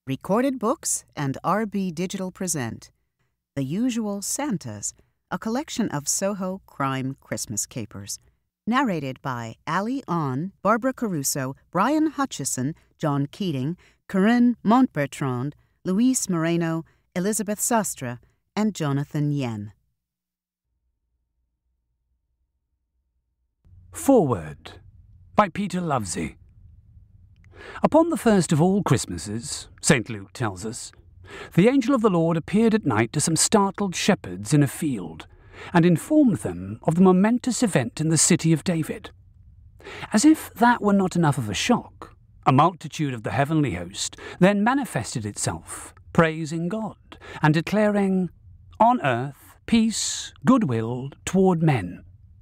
Recorded Books and RB Digital present The Usual Santas, a collection of Soho Crime Christmas capers. Narrated by Ali On, Barbara Caruso, Brian Hutchison, John Keating, Carine Montbertrand, Luis Moreno, Elizabeth Sastre, and Jonathan Yen. Forward by Peter Lovesey. Upon the first of all Christmases, St. Luke tells us, the angel of the Lord appeared at night to some startled shepherds in a field, and informed them of the momentous event in the city of David. As if that were not enough of a shock, a multitude of the heavenly host then manifested itself, praising God, and declaring, "On earth, peace, goodwill toward men."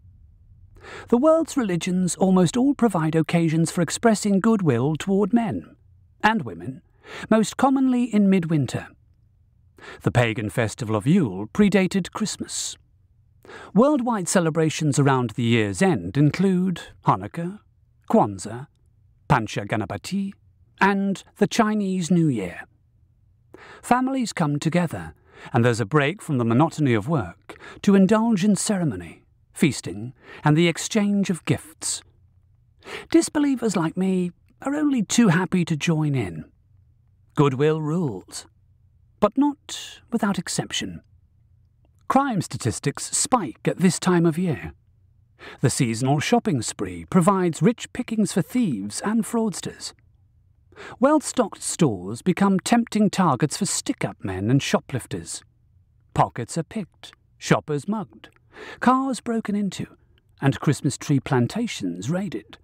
The world's religions almost all provide occasions for expressing goodwill toward men and women, most commonly in midwinter. The pagan festival of Yule predated Christmas. Worldwide celebrations around the year's end include Hanukkah, Kwanzaa, Pancha Ganapati, and the Chinese New Year. Families come together, and there's a break from the monotony of work to indulge in ceremony, feasting, and the exchange of gifts. Disbelievers like me are only too happy to join in. Goodwill rules, but not without exception. Crime statistics spike at this time of year. The seasonal shopping spree provides rich pickings for thieves and fraudsters. Well-stocked stores become tempting targets for stick-up men and shoplifters. Pockets are picked, shoppers mugged, cars broken into, and Christmas tree plantations raided.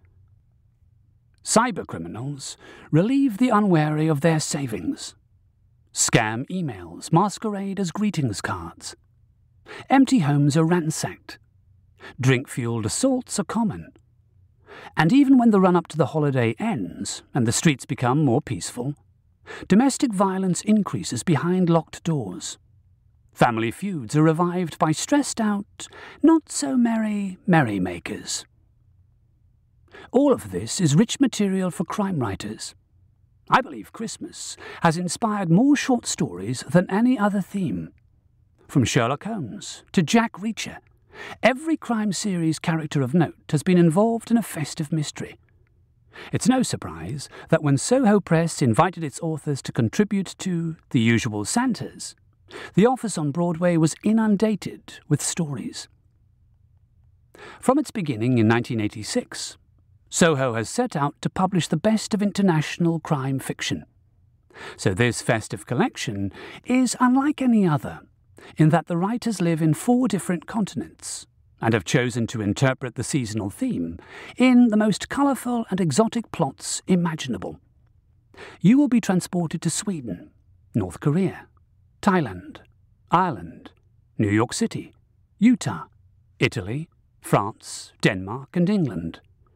Cybercriminals relieve the unwary of their savings. Scam emails masquerade as greetings cards. Empty homes are ransacked. Drink-fueled assaults are common. And even when the run-up to the holiday ends and the streets become more peaceful, domestic violence increases behind locked doors. Family feuds are revived by stressed-out, not-so-merry merrymakers. All of this is rich material for crime writers. I believe Christmas has inspired more short stories than any other theme. From Sherlock Holmes to Jack Reacher, every crime series character of note has been involved in a festive mystery. It's no surprise that when Soho Press invited its authors to contribute to The Usual Santas, the office on Broadway was inundated with stories. From its beginning in 1986, Soho has set out to publish the best of international crime fiction. So this festive collection is unlike any other, in that the writers live in 4 different continents and have chosen to interpret the seasonal theme in the most colourful and exotic plots imaginable. You will be transported to Sweden, North Korea, Thailand, Ireland, New York City, Utah, Italy, France, Denmark, and England.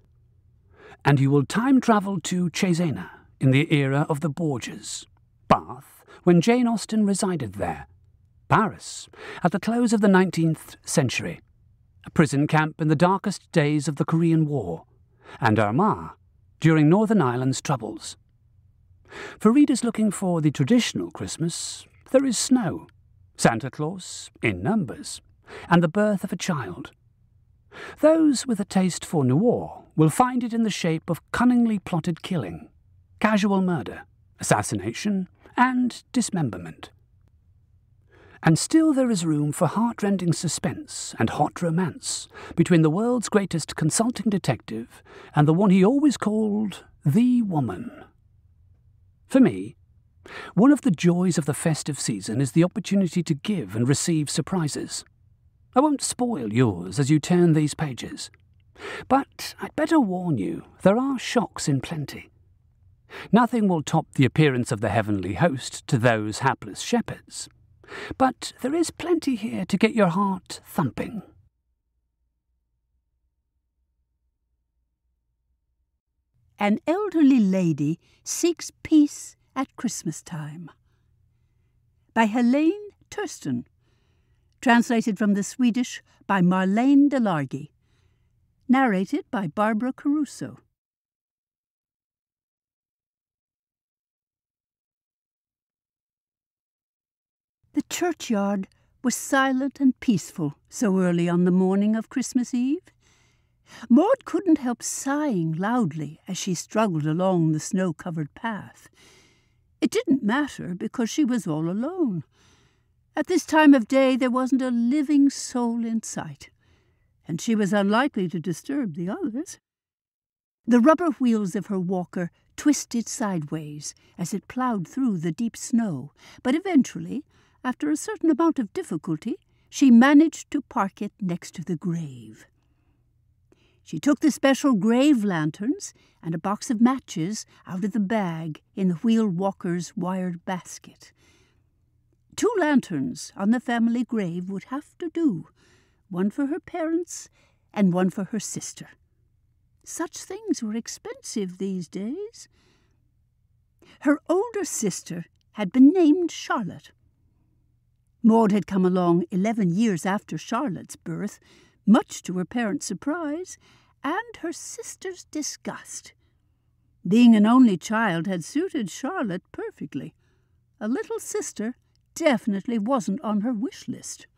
And you will time travel to Cesena in the era of the Borgias, Bath when Jane Austen resided there, Paris at the close of the 19th century, a prison camp in the darkest days of the Korean War, and Armagh during Northern Ireland's troubles. For readers looking for the traditional Christmas, there is snow, Santa Claus in numbers, and the birth of a child. Those with a taste for noir will find it in the shape of cunningly plotted killing, casual murder, assassination, and dismemberment. And still there is room for heart-rending suspense and hot romance between the world's greatest consulting detective and the one he always called the woman. For me, one of the joys of the festive season is the opportunity to give and receive surprises. I won't spoil yours as you turn these pages, but I'd better warn you, there are shocks in plenty. Nothing will top the appearance of the heavenly host to those hapless shepherds, but there is plenty here to get your heart thumping. An elderly lady seeks peace at Christmas time. By Helene Tursten. Translated from the Swedish by Marlene de Largy. Narrated by Barbara Caruso. churchyard was silent and peaceful so early on the morning of Christmas Eve. Maud couldn't help sighing loudly as she struggled along the snow-covered path. It didn't matter because she was all alone. At this time of day there wasn't a living soul in sight, and she was unlikely to disturb the others. The rubber wheels of her walker twisted sideways as it ploughed through the deep snow, but eventually, after a certain amount of difficulty, she managed to park it next to the grave. She took the special grave lanterns and a box of matches out of the bag in the wheel walker's wired basket. 2 lanterns on the family grave would have to do, one for her parents and one for her sister. Such things were expensive these days. Her older sister had been named Charlotte. Maud had come along 11 years after Charlotte's birth, much to her parents' surprise and her sister's disgust. Being an only child had suited Charlotte perfectly. A little sister definitely wasn't on her wish list.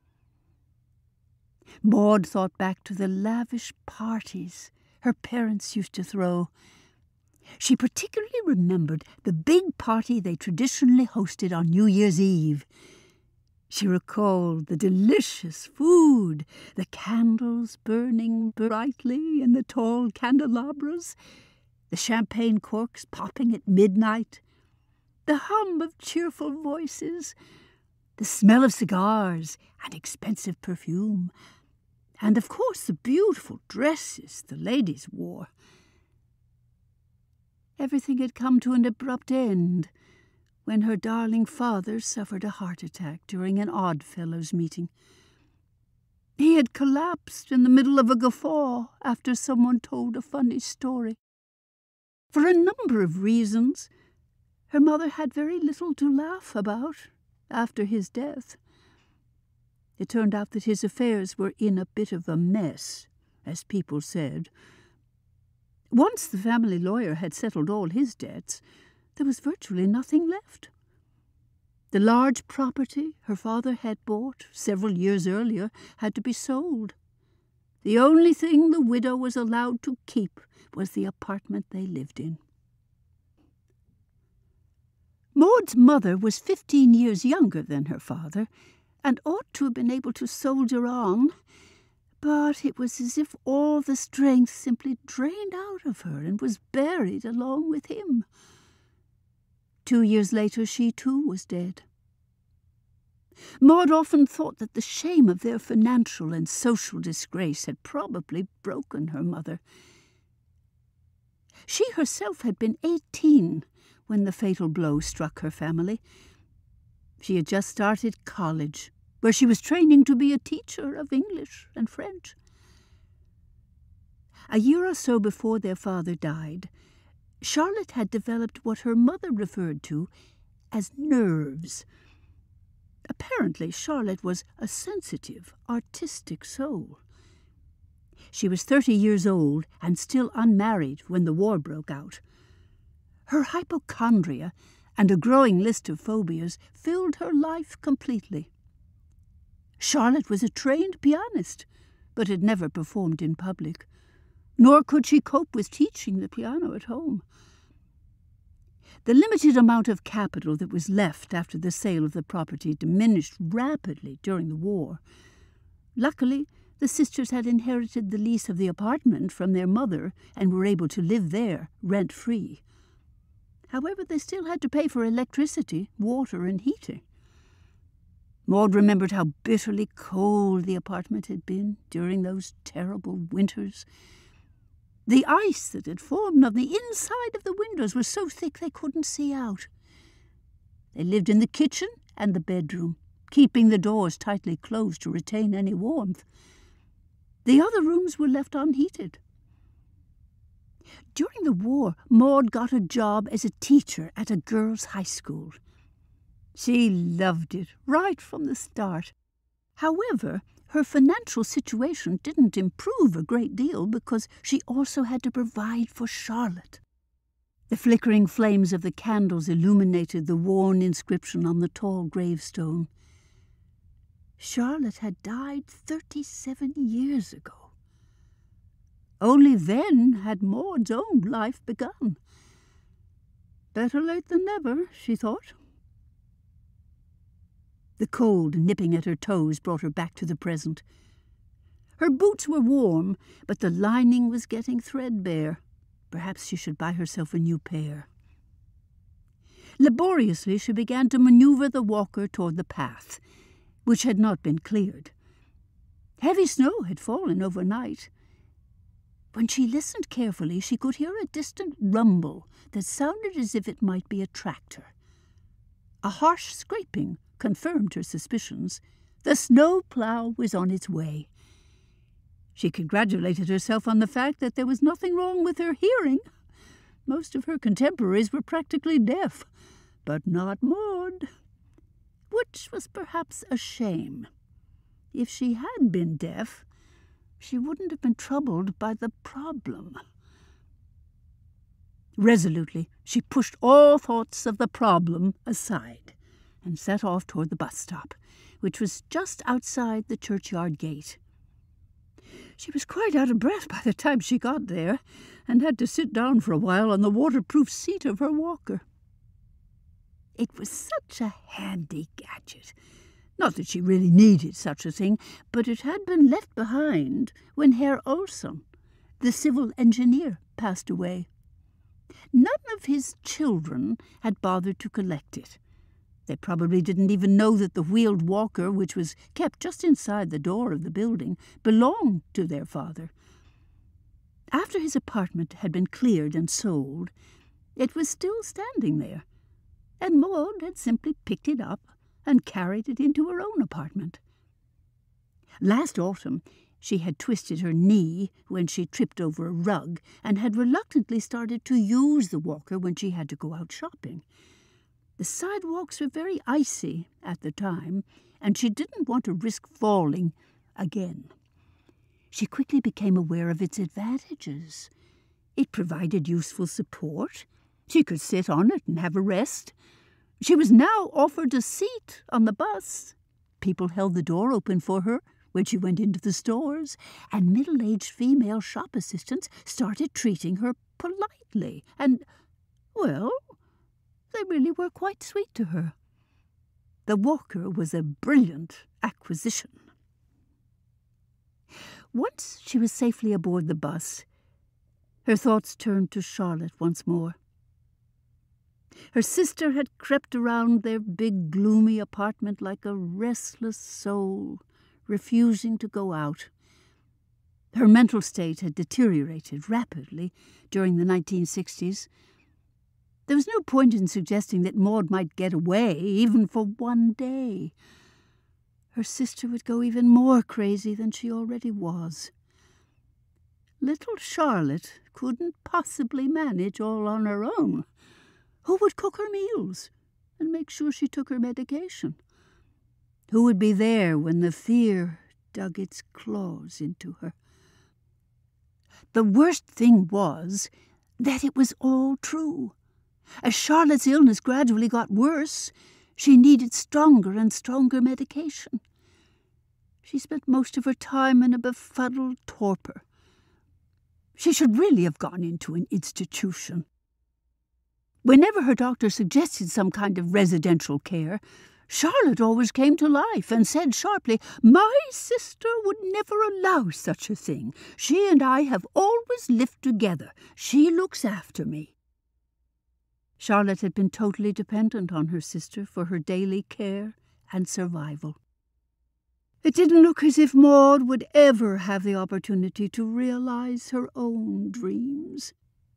Maud thought back to the lavish parties her parents used to throw. She particularly remembered the big party they traditionally hosted on New Year's Eve. She recalled the delicious food, the candles burning brightly in the tall candelabras, the champagne corks popping at midnight, the hum of cheerful voices, the smell of cigars and expensive perfume, and of course the beautiful dresses the ladies wore. Everything had come to an abrupt end when her darling father suffered a heart attack during an Oddfellows meeting. He had collapsed in the middle of a guffaw after someone told a funny story. For a number of reasons, her mother had very little to laugh about after his death. It turned out that his affairs were in a bit of a mess, as people said. Once the family lawyer had settled all his debts, there was virtually nothing left. The large property her father had bought several years earlier had to be sold. The only thing the widow was allowed to keep was the apartment they lived in. Maud's mother was 15 years younger than her father, and ought to have been able to soldier on, but it was as if all the strength simply drained out of her and was buried along with him. 2 years later, she too was dead. Maud often thought that the shame of their financial and social disgrace had probably broken her mother. She herself had been 18 when the fatal blow struck her family. She had just started college, where she was training to be a teacher of English and French. A year or so before their father died, Charlotte had developed what her mother referred to as nerves. Apparently, Charlotte was a sensitive, artistic soul. She was 30 years old and still unmarried when the war broke out. Her hypochondria and a growing list of phobias filled her life completely. Charlotte was a trained pianist, but had never performed in public, nor could she cope with teaching the piano at home. The limited amount of capital that was left after the sale of the property diminished rapidly during the war. Luckily, the sisters had inherited the lease of the apartment from their mother and were able to live there, rent-free. However, they still had to pay for electricity, water, and heating. Maud remembered how bitterly cold the apartment had been during those terrible winters. The ice that had formed on the inside of the windows was so thick they couldn't see out. They lived in the kitchen and the bedroom, keeping the doors tightly closed to retain any warmth. The other rooms were left unheated. During the war, Maud got a job as a teacher at a girls' high school. She loved it right from the start. However, her financial situation didn't improve a great deal because she also had to provide for Charlotte. The flickering flames of the candles illuminated the worn inscription on the tall gravestone. Charlotte had died 37 years ago. Only then had Maud's own life begun. Better late than never, she thought. The cold nipping at her toes brought her back to the present. Her boots were warm, but the lining was getting threadbare. Perhaps she should buy herself a new pair. Laboriously she began to maneuver the walker toward the path, which had not been cleared. Heavy snow had fallen overnight. When she listened carefully, she could hear a distant rumble that sounded as if it might be a tractor. A harsh scraping confirmed her suspicions. The snow plough was on its way. She congratulated herself on the fact that there was nothing wrong with her hearing. Most of her contemporaries were practically deaf, but not Maud, which was perhaps a shame. If she had been deaf, she wouldn't have been troubled by the problem. Resolutely, she pushed all thoughts of the problem aside and set off toward the bus stop, which was just outside the churchyard gate. She was quite out of breath by the time she got there, and had to sit down for a while on the waterproof seat of her walker. It was such a handy gadget. Not that she really needed such a thing, but it had been left behind when Herr Olsson, the civil engineer, passed away. None of his children had bothered to collect it. They probably didn't even know that the wheeled walker, which was kept just inside the door of the building, belonged to their father. After his apartment had been cleared and sold, it was still standing there, and Maud had simply picked it up and carried it into her own apartment. Last autumn, she had twisted her knee when she tripped over a rug and had reluctantly started to use the walker when she had to go out shopping. The sidewalks were very icy at the time, and she didn't want to risk falling again. She quickly became aware of its advantages. It provided useful support. She could sit on it and have a rest. She was now offered a seat on the bus. People held the door open for her when she went into the stores, and middle-aged female shop assistants started treating her politely, and, well, they really were quite sweet to her. The walker was a brilliant acquisition. Once she was safely aboard the bus, her thoughts turned to Charlotte once more. Her sister had crept around their big, gloomy apartment like a restless soul, refusing to go out. Her mental state had deteriorated rapidly during the 1960s. There was no point in suggesting that Maud might get away, even for one day. Her sister would go even more crazy than she already was. Little Charlotte couldn't possibly manage all on her own. Who would cook her meals and make sure she took her medication? Who would be there when the fear dug its claws into her? The worst thing was that it was all true. As Charlotte's illness gradually got worse, she needed stronger and stronger medication. She spent most of her time in a befuddled torpor. She should really have gone into an institution. Whenever her doctor suggested some kind of residential care, Charlotte always came to life and said sharply, "My sister would never allow such a thing. She and I have always lived together. She looks after me." Charlotte had been totally dependent on her sister for her daily care and survival. It didn't look as if Maud would ever have the opportunity to realize her own dreams.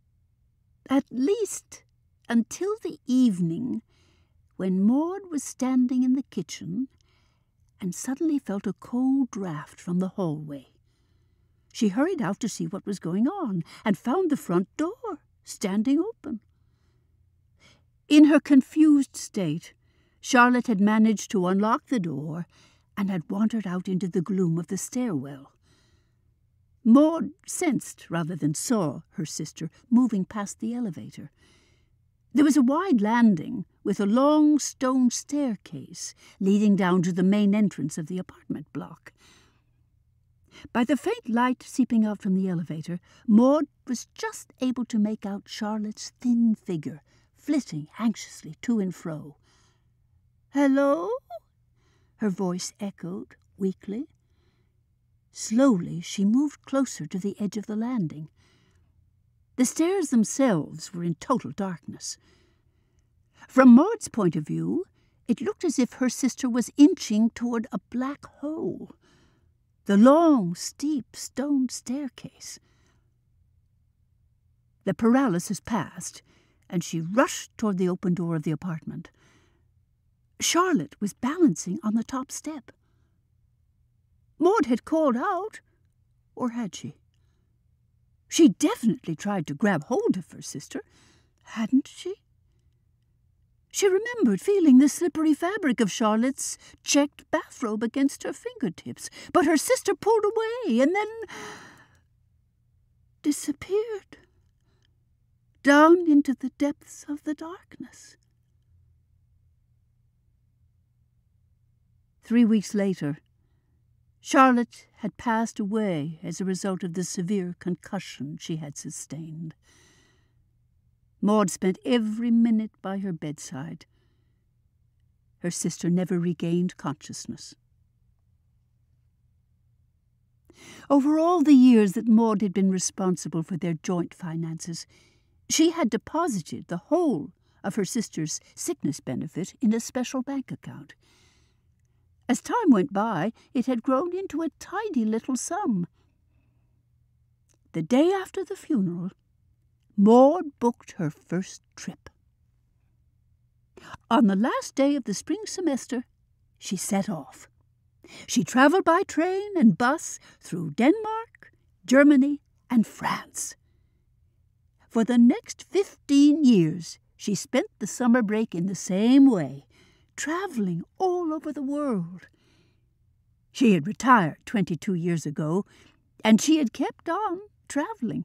At least until the evening when Maud was standing in the kitchen and suddenly felt a cold draught from the hallway. She hurried out to see what was going on and found the front door standing open. In her confused state, Charlotte had managed to unlock the door and had wandered out into the gloom of the stairwell. Maud sensed rather than saw her sister moving past the elevator. There was a wide landing with a long stone staircase leading down to the main entrance of the apartment block. By the faint light seeping out from the elevator, Maud was just able to make out Charlotte's thin figure, flitting anxiously to and fro. "Hello?" her voice echoed weakly. Slowly she moved closer to the edge of the landing. The stairs themselves were in total darkness. From Maud's point of view, it looked as if her sister was inching toward a black hole, the long, steep stone staircase. The paralysis passed, and she rushed toward the open door of the apartment. Charlotte was balancing on the top step. Maud had called out, or had she? She definitely tried to grab hold of her sister, hadn't she? She remembered feeling the slippery fabric of Charlotte's checked bathrobe against her fingertips, but her sister pulled away and then disappeared down into the depths of the darkness. 3 weeks later, Charlotte had passed away as a result of the severe concussion she had sustained. Maud spent every minute by her bedside. Her sister never regained consciousness. Over all the years that Maud had been responsible for their joint finances, she had deposited the whole of her sister's sickness benefit in a special bank account. As time went by, it had grown into a tidy little sum. The day after the funeral, Maud booked her first trip. On the last day of the spring semester, she set off. She travelled by train and bus through Denmark, Germany, and France. For the next 15 years, she spent the summer break in the same way, travelling all over the world. She had retired 22 years ago, and she had kept on travelling.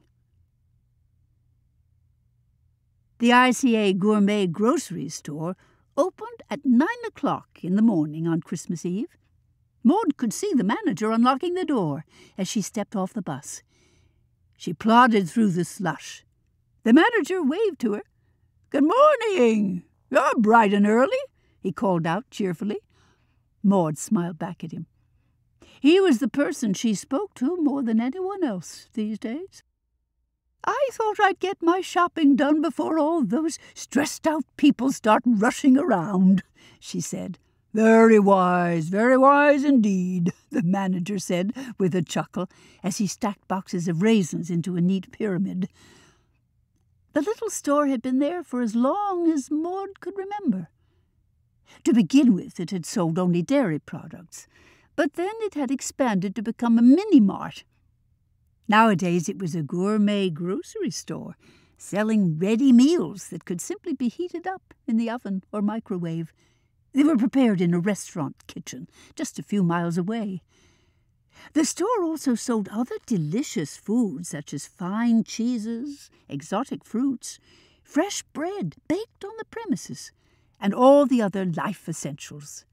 The ICA Gourmet Grocery Store opened at 9 o'clock in the morning on Christmas Eve. Maud could see the manager unlocking the door as she stepped off the bus. She plodded through the slush. The manager waved to her. "Good morning! You're bright and early," he called out cheerfully. Maud smiled back at him. He was the person she spoke to more than anyone else these days. "I thought I'd get my shopping done before all those stressed-out people start rushing around," she said. Very wise indeed," the manager said with a chuckle as he stacked boxes of raisins into a neat pyramid. The little store had been there for as long as Maud could remember. To begin with, it had sold only dairy products, but then it had expanded to become a mini-mart. Nowadays it was a gourmet grocery store, selling ready meals that could simply be heated up in the oven or microwave. They were prepared in a restaurant kitchen just a few miles away. The store also sold other delicious foods such as fine cheeses, exotic fruits, fresh bread baked on the premises, and all the other life essentials.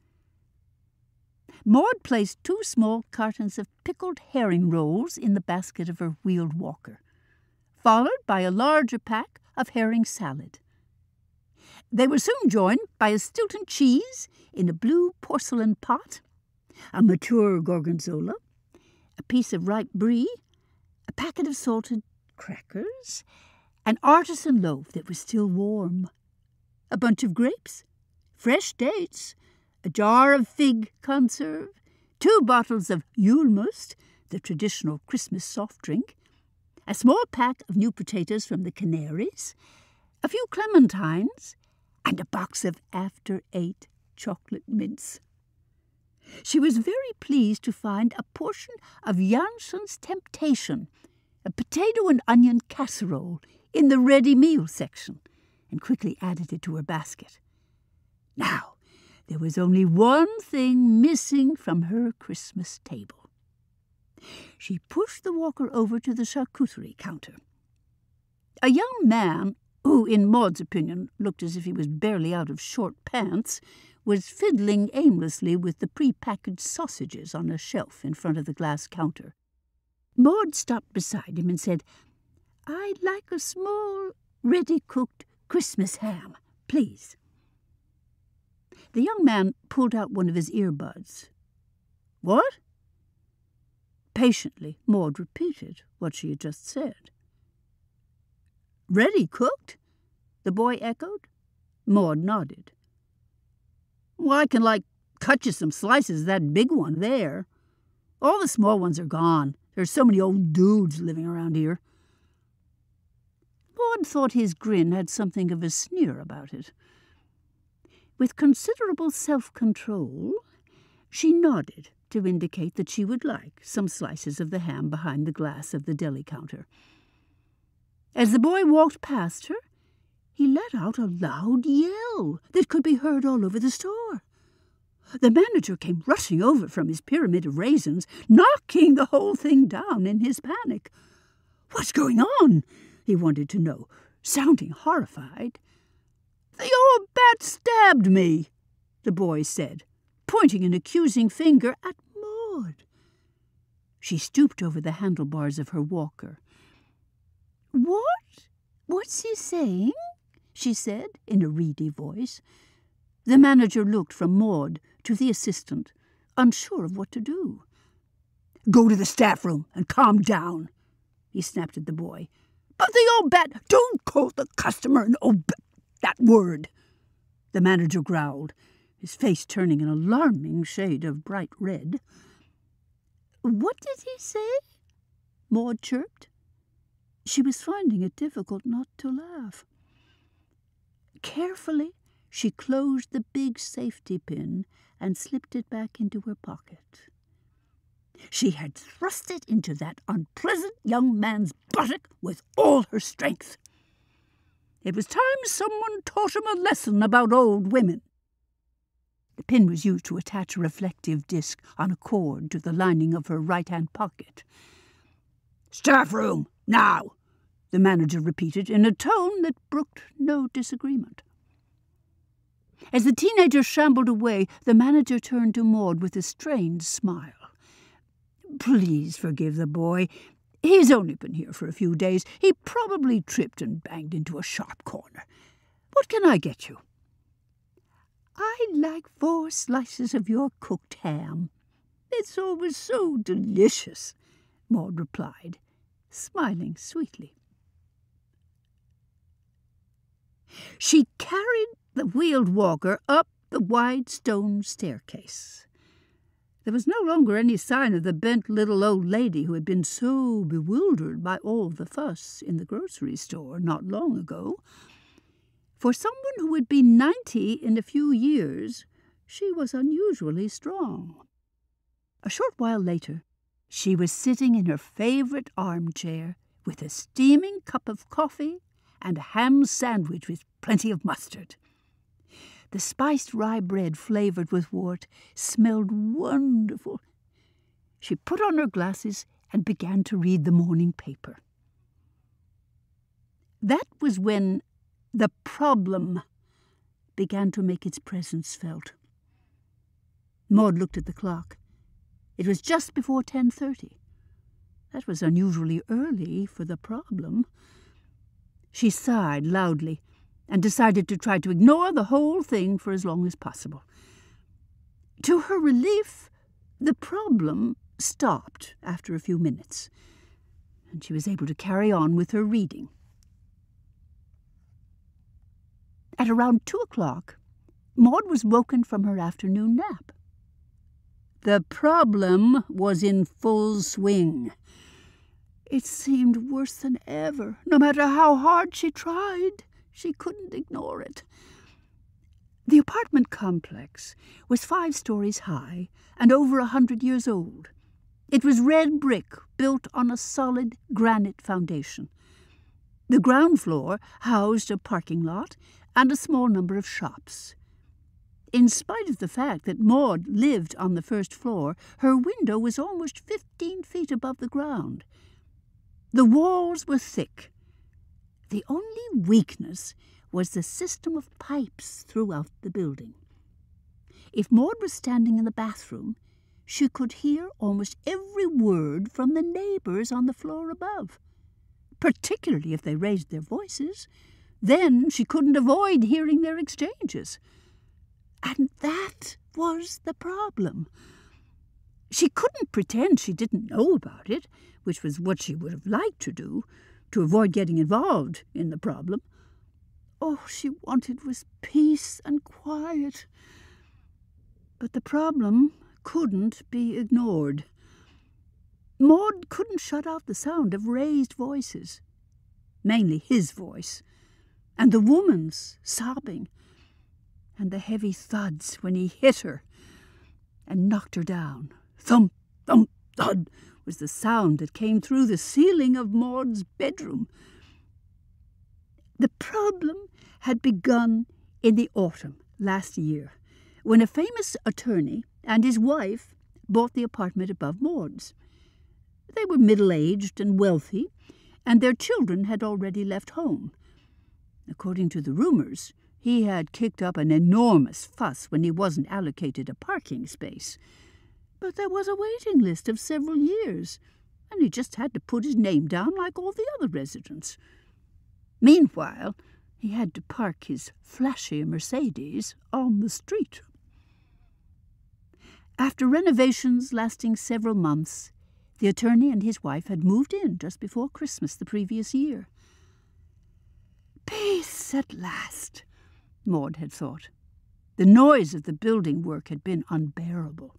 Maud placed 2 small cartons of pickled herring rolls in the basket of her wheeled walker, followed by a larger pack of herring salad. They were soon joined by a Stilton cheese in a blue porcelain pot, a mature gorgonzola, a piece of ripe brie, a packet of salted crackers, an artisan loaf that was still warm, a bunch of grapes, fresh dates, a jar of fig conserve, 2 bottles of Julmust, the traditional Christmas soft drink, a small pack of new potatoes from the Canaries, a few clementines, and a box of After 8 chocolate mints. She was very pleased to find a portion of Jansson's Temptation, a potato and onion casserole, in the ready meal section, and quickly added it to her basket. Now, there was only one thing missing from her Christmas table. She pushed the walker over to the charcuterie counter. A young man, who, in Maud's opinion, looked as if he was barely out of short pants, was fiddling aimlessly with the pre-packaged sausages on a shelf in front of the glass counter. Maud stopped beside him and said, "I'd like a small, ready-cooked Christmas ham, please." The young man pulled out one of his earbuds. "What?" Patiently, Maud repeated what she had just said. "Ready cooked?" the boy echoed. Maud nodded. "Well, I can, cut you some slices of that big one there. All the small ones are gone. There's so many old dudes living around here." Maud thought his grin had something of a sneer about it. With considerable self-control, she nodded to indicate that she would like some slices of the ham behind the glass of the deli counter. As the boy walked past her, he let out a loud yell that could be heard all over the store. The manager came rushing over from his pyramid of raisins, knocking the whole thing down in his panic. "What's going on?" he wanted to know, sounding horrified. "The old bat stabbed me," the boy said, pointing an accusing finger at Maud. She stooped over the handlebars of her walker. What's he saying?" she said in a reedy voice. The manager looked from Maud to the assistant, unsure of what to do. "Go to the staff room and calm down," he snapped at the boy. "But the old bat—" "Don't call the customer an old bat, that word," the manager growled, his face turning an alarming shade of bright red. "What did he say?" Maud chirped. She was finding it difficult not to laugh. Carefully, she closed the big safety pin and slipped it back into her pocket. She had thrust it into that unpleasant young man's buttock with all her strength. It was time someone taught him a lesson about old women. The pin was used to attach a reflective disc on a cord to the lining of her right-hand pocket. "Staff room, now!" the manager repeated in a tone that brooked no disagreement. As the teenager shambled away, the manager turned to Maud with a strained smile. "Please forgive the boy. He's only been here for a few days. He probably tripped and banged into a sharp corner. What can I get you?" "I'd like 4 slices of your cooked ham. It's always so delicious," Maud replied, smiling sweetly. She carried the wheeled walker up the wide stone staircase. There was no longer any sign of the bent little old lady who had been so bewildered by all the fuss in the grocery store not long ago. For someone who would be 90 in a few years, she was unusually strong. A short while later, she was sitting in her favorite armchair with a steaming cup of coffee and a ham sandwich with plenty of mustard. The spiced rye bread flavored with wort smelled wonderful. She put on her glasses and began to read the morning paper. That was when the problem began to make its presence felt. Maud looked at the clock. It was just before 10:30. That was unusually early for the problem. She sighed loudly and decided to try to ignore the whole thing for as long as possible. To her relief, the problem stopped after a few minutes, and she was able to carry on with her reading. At around 2:00, Maud was woken from her afternoon nap. The problem was in full swing. It seemed worse than ever. No matter how hard she tried, she couldn't ignore it. The apartment complex was 5 stories high and over 100 years old. It was red brick built on a solid granite foundation. The ground floor housed a parking lot and a small number of shops. In spite of the fact that Maud lived on the first floor, her window was almost 15 feet above the ground. The walls were thick. The only weakness was the system of pipes throughout the building. If Maud was standing in the bathroom, she could hear almost every word from the neighbours on the floor above, particularly if they raised their voices. Then she couldn't avoid hearing their exchanges. And that was the problem. She couldn't pretend she didn't know about it, which was what she would have liked to do, to avoid getting involved in the problem. All she wanted was peace and quiet. But the problem couldn't be ignored. Maud couldn't shut out the sound of raised voices, mainly his voice, and the woman's sobbing, and the heavy thuds when he hit her and knocked her down. Thump, thump, thud was the sound that came through the ceiling of Maud's bedroom. The problem had begun in the autumn last year, when a famous attorney and his wife bought the apartment above Maud's. They were middle-aged and wealthy, and their children had already left home. According to the rumours, he had kicked up an enormous fuss when he wasn't allocated a parking space. But there was a waiting list of several years, and he just had to put his name down like all the other residents. Meanwhile, he had to park his flashy Mercedes on the street. After renovations lasting several months, the attorney and his wife had moved in just before Christmas the previous year. Peace at last, Maud had thought. The noise of the building work had been unbearable.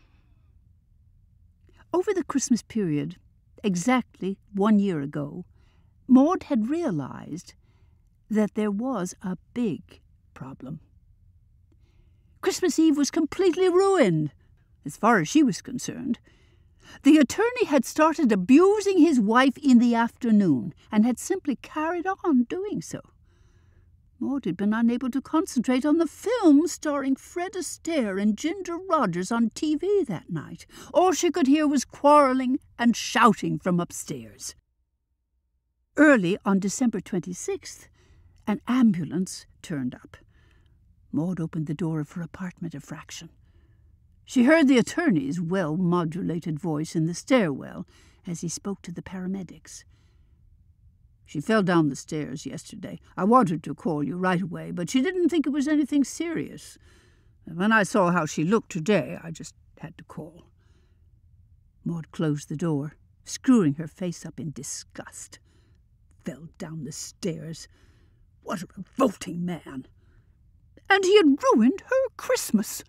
Over the Christmas period, exactly 1 year ago, Maud had realized that there was a big problem. Christmas Eve was completely ruined, as far as she was concerned. The attorney had started abusing his wife in the afternoon and had simply carried on doing so. Maud had been unable to concentrate on the film starring Fred Astaire and Ginger Rogers on TV that night. All she could hear was quarrelling and shouting from upstairs. Early on December 26th, an ambulance turned up. Maud opened the door of her apartment a fraction. She heard the attorney's well-modulated voice in the stairwell as he spoke to the paramedics. She fell down the stairs yesterday. I wanted to call you right away, but she didn't think it was anything serious. When I saw how she looked today, I just had to call. Maud closed the door, screwing her face up in disgust. Fell down the stairs. What a revolting man! And he had ruined her Christmas.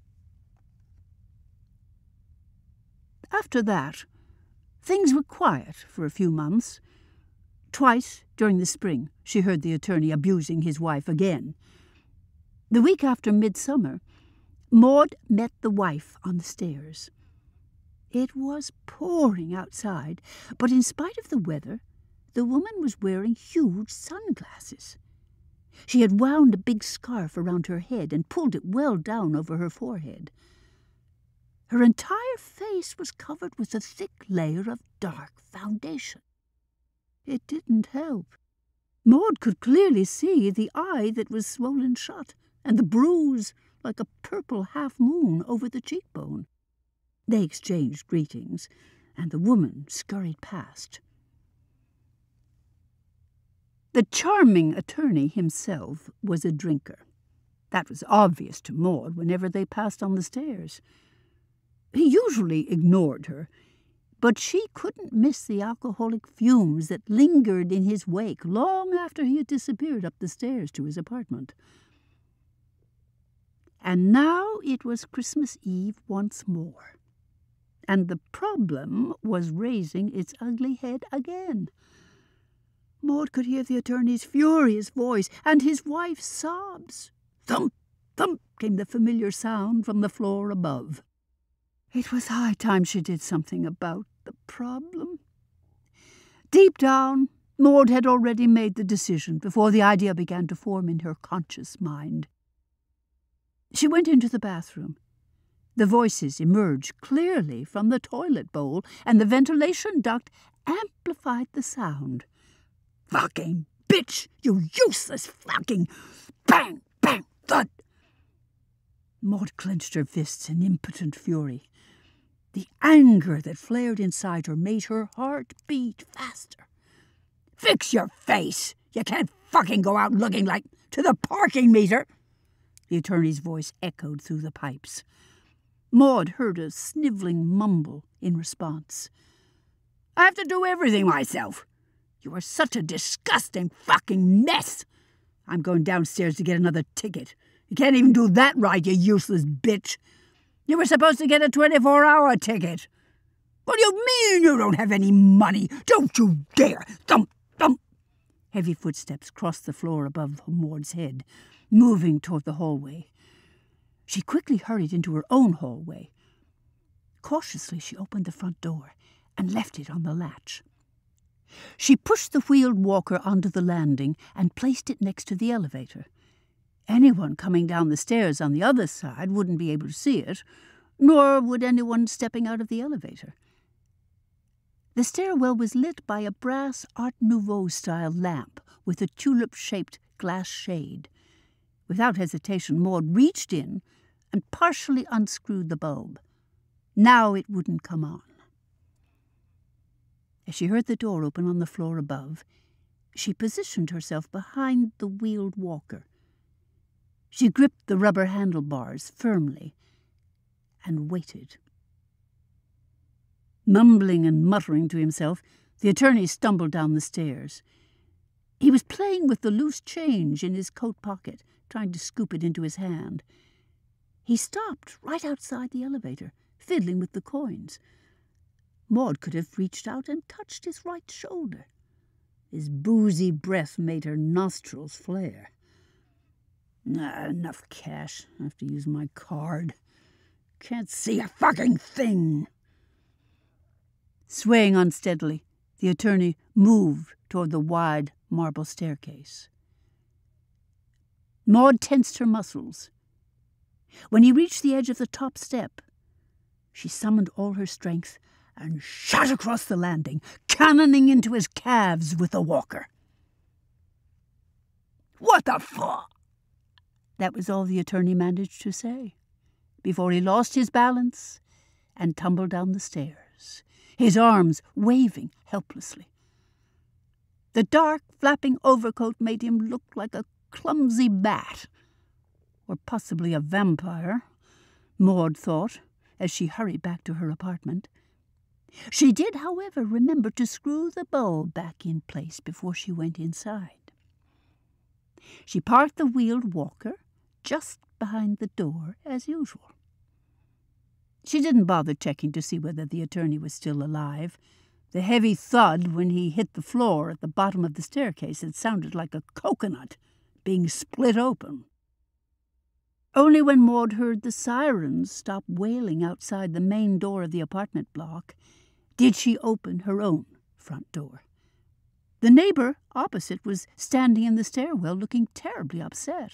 After that, things were quiet for a few months. Twice during the spring, she heard the attorney abusing his wife again. The week after midsummer, Maud met the wife on the stairs. It was pouring outside, but in spite of the weather, the woman was wearing huge sunglasses. She had wound a big scarf around her head and pulled it well down over her forehead. Her entire face was covered with a thick layer of dark foundation. It didn't help. Maud could clearly see the eye that was swollen shut and the bruise like a purple half-moon over the cheekbone. They exchanged greetings, and the woman scurried past. The charming attorney himself was a drinker. That was obvious to Maud whenever they passed on the stairs. He usually ignored her, but she couldn't miss the alcoholic fumes that lingered in his wake long after he had disappeared up the stairs to his apartment. And now it was Christmas Eve once more, and the problem was raising its ugly head again. Maud could hear the attorney's furious voice and his wife's sobs. Thump, thump came the familiar sound from the floor above. It was high time she did something about the problem. Deep down, Maud had already made the decision before the idea began to form in her conscious mind. She went into the bathroom. The voices emerged clearly from the toilet bowl, and the ventilation duct amplified the sound. Fucking bitch! You useless fucking... Bang! Bang! Thud! Maud clenched her fists in impotent fury. The anger that flared inside her made her heart beat faster. Fix your face! You can't fucking go out looking like... To the parking meter! The attorney's voice echoed through the pipes. Maud heard a snivelling mumble in response. I have to do everything myself. You are such a disgusting fucking mess. I'm going downstairs to get another ticket. You can't even do that right, you useless bitch. You were supposed to get a 24-hour ticket. What do you mean you don't have any money? Don't you dare! Thump, thump! Heavy footsteps crossed the floor above Maud's head, moving toward the hallway. She quickly hurried into her own hallway. Cautiously, she opened the front door and left it on the latch. She pushed the wheeled walker onto the landing and placed it next to the elevator. Anyone coming down the stairs on the other side wouldn't be able to see it, nor would anyone stepping out of the elevator. The stairwell was lit by a brass Art Nouveau-style lamp with a tulip-shaped glass shade. Without hesitation, Maud reached in and partially unscrewed the bulb. Now it wouldn't come on. As she heard the door open on the floor above, she positioned herself behind the wheeled walker. She gripped the rubber handlebars firmly and waited. Mumbling and muttering to himself, the attorney stumbled down the stairs. He was playing with the loose change in his coat pocket, trying to scoop it into his hand. He stopped right outside the elevator, fiddling with the coins. Maud could have reached out and touched his right shoulder. His boozy breath made her nostrils flare. Enough cash. I have to use my card. Can't see a fucking thing. Swaying unsteadily, the attorney moved toward the wide marble staircase. Maud tensed her muscles. When he reached the edge of the top step, she summoned all her strength and shot across the landing, cannoning into his calves with the walker. What the fuck? That was all the attorney managed to say, before he lost his balance and tumbled down the stairs, his arms waving helplessly. The dark, flapping overcoat made him look like a clumsy bat, or possibly a vampire, Maud thought, as she hurried back to her apartment. She did, however, remember to screw the bulb back in place before she went inside. She parked the wheeled walker just behind the door, as usual. She didn't bother checking to see whether the attorney was still alive. The heavy thud when he hit the floor at the bottom of the staircase had sounded like a coconut being split open. Only when Maud heard the sirens stop wailing outside the main door of the apartment block did she open her own front door. The neighbor opposite was standing in the stairwell looking terribly upset.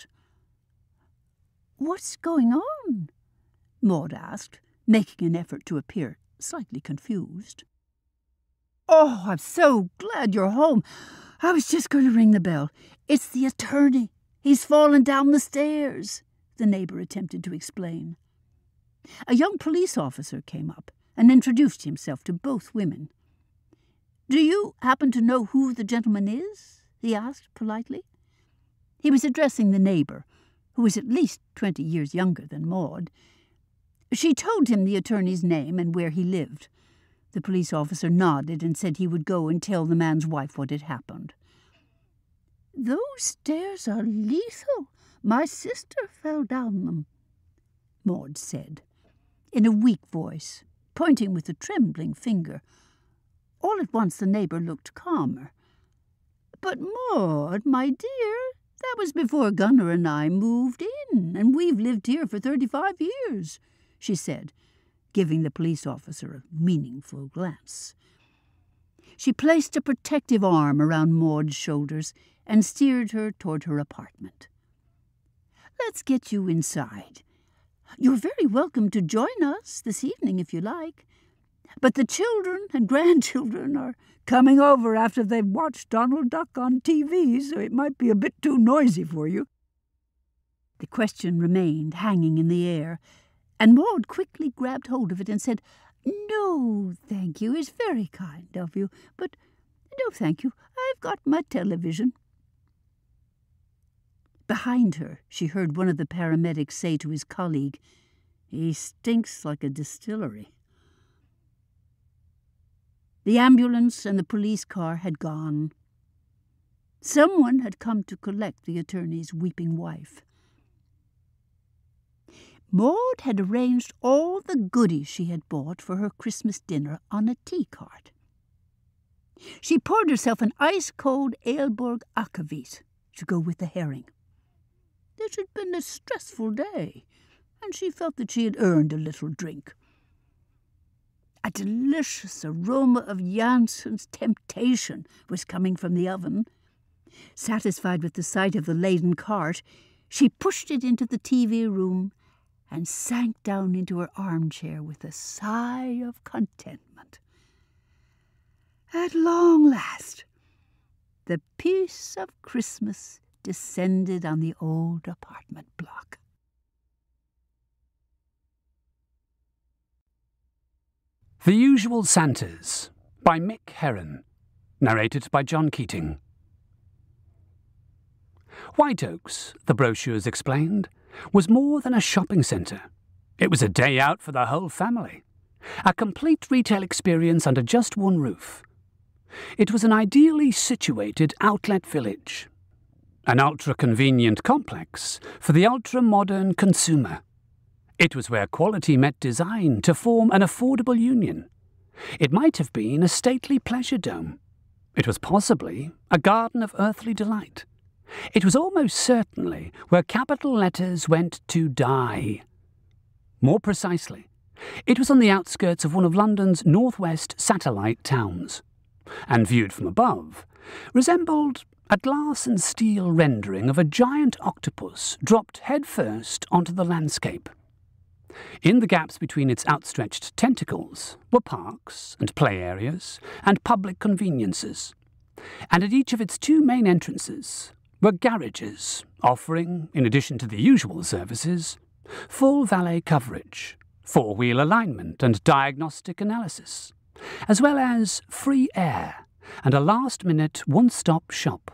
"What's going on?" Maud asked, making an effort to appear slightly confused. "Oh, I'm so glad you're home. I was just going to ring the bell. It's the attorney. He's fallen down the stairs," the neighbor attempted to explain. A young police officer came up and introduced himself to both women. "Do you happen to know who the gentleman is?" he asked politely. He was addressing the neighbor, who was at least 20 years younger than Maud. She told him the attorney's name and where he lived. The police officer nodded and said he would go and tell the man's wife what had happened. "Those stairs are lethal. My sister fell down them," Maud said, in a weak voice, pointing with a trembling finger. All at once the neighbor looked calmer. "But Maud, my dear, that was before Gunnar and I moved in, and we've lived here for 35 years, she said, giving the police officer a meaningful glance. She placed a protective arm around Maud's shoulders and steered her toward her apartment. "Let's get you inside. You're very welcome to join us this evening if you like. But the children and grandchildren are coming over after they've watched Donald Duck on TV, so it might be a bit too noisy for you." The question remained hanging in the air, and Maud quickly grabbed hold of it and said, "No, thank you. It's very kind of you, but no, thank you. I've got my television." Behind her, she heard one of the paramedics say to his colleague, "He stinks like a distillery." The ambulance and the police car had gone. Someone had come to collect the attorney's weeping wife. Maud had arranged all the goodies she had bought for her Christmas dinner on a tea cart. She poured herself an ice-cold Aelborg akkeviet to go with the herring. It had been a stressful day, and she felt that she had earned a little drink. A delicious aroma of Janssen's Temptation was coming from the oven. Satisfied with the sight of the laden cart, she pushed it into the TV room and sank down into her armchair with a sigh of contentment. At long last, the peace of Christmas descended on the old apartment block. The Usual Santas by Mick Herron, narrated by John Keating. White Oaks, the brochures explained, was more than a shopping centre. It was a day out for the whole family, a complete retail experience under just one roof. It was an ideally situated outlet village, an ultra-convenient complex for the ultra-modern consumer. It was where quality met design to form an affordable union. It might have been a stately pleasure dome. It was possibly a garden of earthly delight. It was almost certainly where capital letters went to die. More precisely, it was on the outskirts of one of London's northwest satellite towns, and viewed from above, resembled a glass and steel rendering of a giant octopus dropped headfirst onto the landscape. In the gaps between its outstretched tentacles were parks and play areas and public conveniences, and at each of its two main entrances were garages offering, in addition to the usual services, full valet coverage, four-wheel alignment and diagnostic analysis, as well as free air and a last-minute one-stop shop.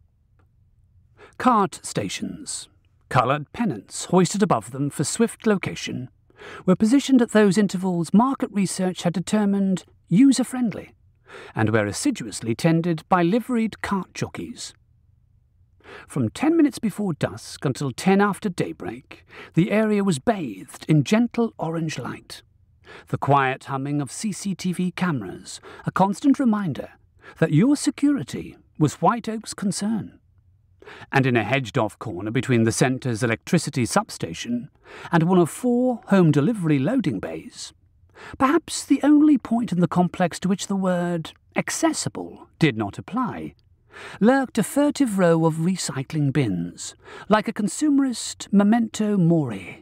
Cart stations, coloured pennants hoisted above them for swift location, were positioned at those intervals market research had determined user-friendly, and were assiduously tended by liveried cart jockeys. From 10 minutes before dusk until 10 after daybreak, the area was bathed in gentle orange light. The quiet humming of CCTV cameras, a constant reminder that your security was White Oak's concern. And in a hedged-off corner between the centre's electricity substation and one of 4 home delivery loading bays, perhaps the only point in the complex to which the word accessible did not apply, lurked a furtive row of recycling bins, like a consumerist memento mori.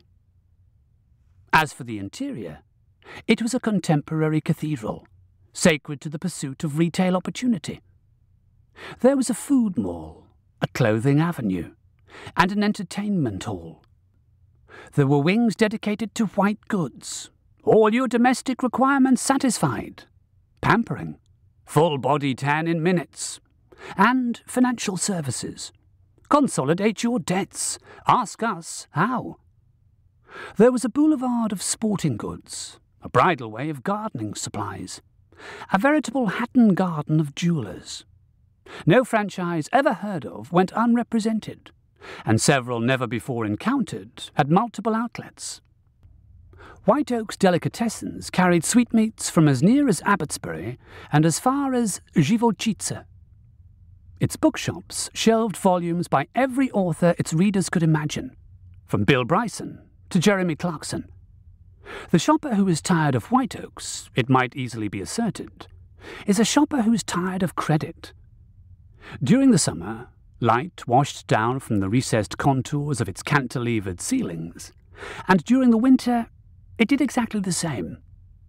As for the interior, it was a contemporary cathedral, sacred to the pursuit of retail opportunity. There was a food mall, a clothing avenue, and an entertainment hall. There were wings dedicated to white goods, all your domestic requirements satisfied, pampering, full body tan in minutes, and financial services. Consolidate your debts. Ask us how. There was a boulevard of sporting goods, a bridal way of gardening supplies, a veritable Hatton garden of jewellers. No franchise ever heard of went unrepresented, and several never before encountered had multiple outlets. White Oak's delicatessens carried sweetmeats from as near as Abbotsbury and as far as Živočice. Its bookshops shelved volumes by every author its readers could imagine, from Bill Bryson to Jeremy Clarkson. The shopper who is tired of White Oaks, it might easily be asserted, is a shopper who is tired of credit. During the summer, light washed down from the recessed contours of its cantilevered ceilings, and during the winter it did exactly the same.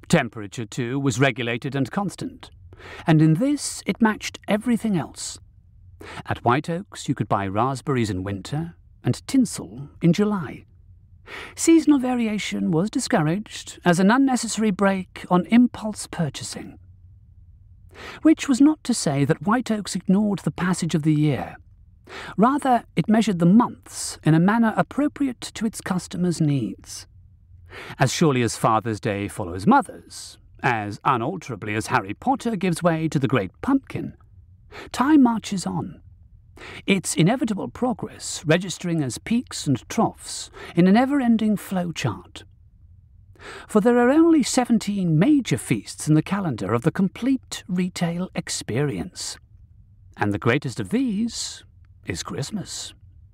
Temperature, too, was regulated and constant, and in this it matched everything else. At White Oaks you could buy raspberries in winter and tinsel in July. Seasonal variation was discouraged as an unnecessary brake on impulse purchasing. Which was not to say that White Oaks ignored the passage of the year. Rather, it measured the months in a manner appropriate to its customers' needs. As surely as Father's Day follows Mother's, as unalterably as Harry Potter gives way to the Great Pumpkin, time marches on, its inevitable progress registering as peaks and troughs in a never-ending flow chart. For there are only 17 major feasts in the calendar of the complete retail experience, and the greatest of these is Christmas.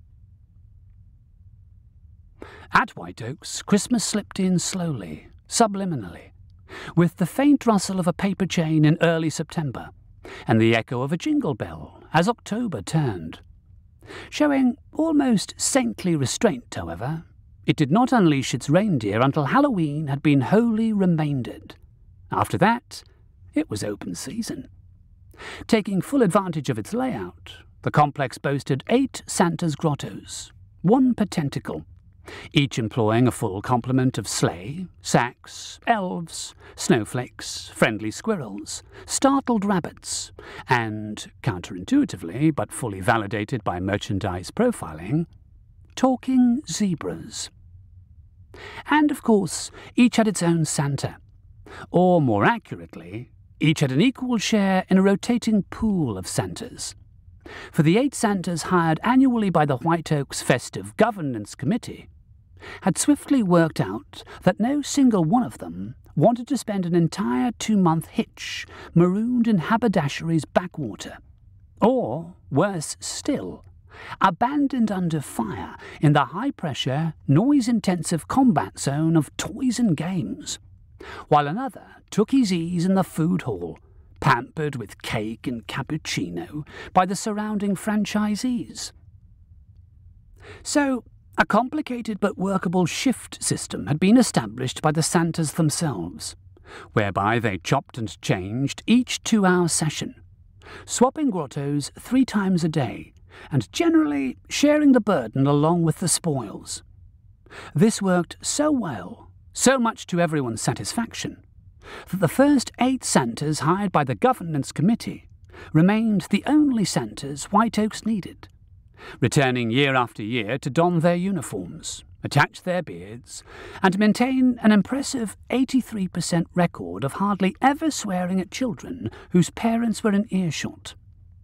At White Oaks, Christmas slipped in slowly, subliminally, with the faint rustle of a paper chain in early September, and the echo of a jingle bell as October turned. Showing almost saintly restraint, however, it did not unleash its reindeer until Halloween had been wholly remaindered. After that, it was open season. Taking full advantage of its layout, the complex boasted 8 Santa's grottos, 1 per tentacle, each employing a full complement of sleigh, sacks, elves, snowflakes, friendly squirrels, startled rabbits, and, counterintuitively but fully validated by merchandise profiling, talking zebras. And, of course, each had its own Santa, or, more accurately, each had an equal share in a rotating pool of Santas. For the 8 Santas hired annually by the White Oaks Festive Governance Committee had swiftly worked out that no single one of them wanted to spend an entire 2-month hitch marooned in haberdashery's backwater, or, worse still, abandoned under fire in the high-pressure, noise-intensive combat zone of toys and games, while another took his ease in the food hall, pampered with cake and cappuccino by the surrounding franchisees. So, a complicated but workable shift system had been established by the Santas themselves, whereby they chopped and changed each 2-hour session, swapping grottos 3 times a day, and generally sharing the burden along with the spoils. This worked so well, so much to everyone's satisfaction, that the first 8 Santas hired by the Governance Committee remained the only Santas White Oaks needed, returning year after year to don their uniforms, attach their beards, and maintain an impressive 83% record of hardly ever swearing at children whose parents were in earshot.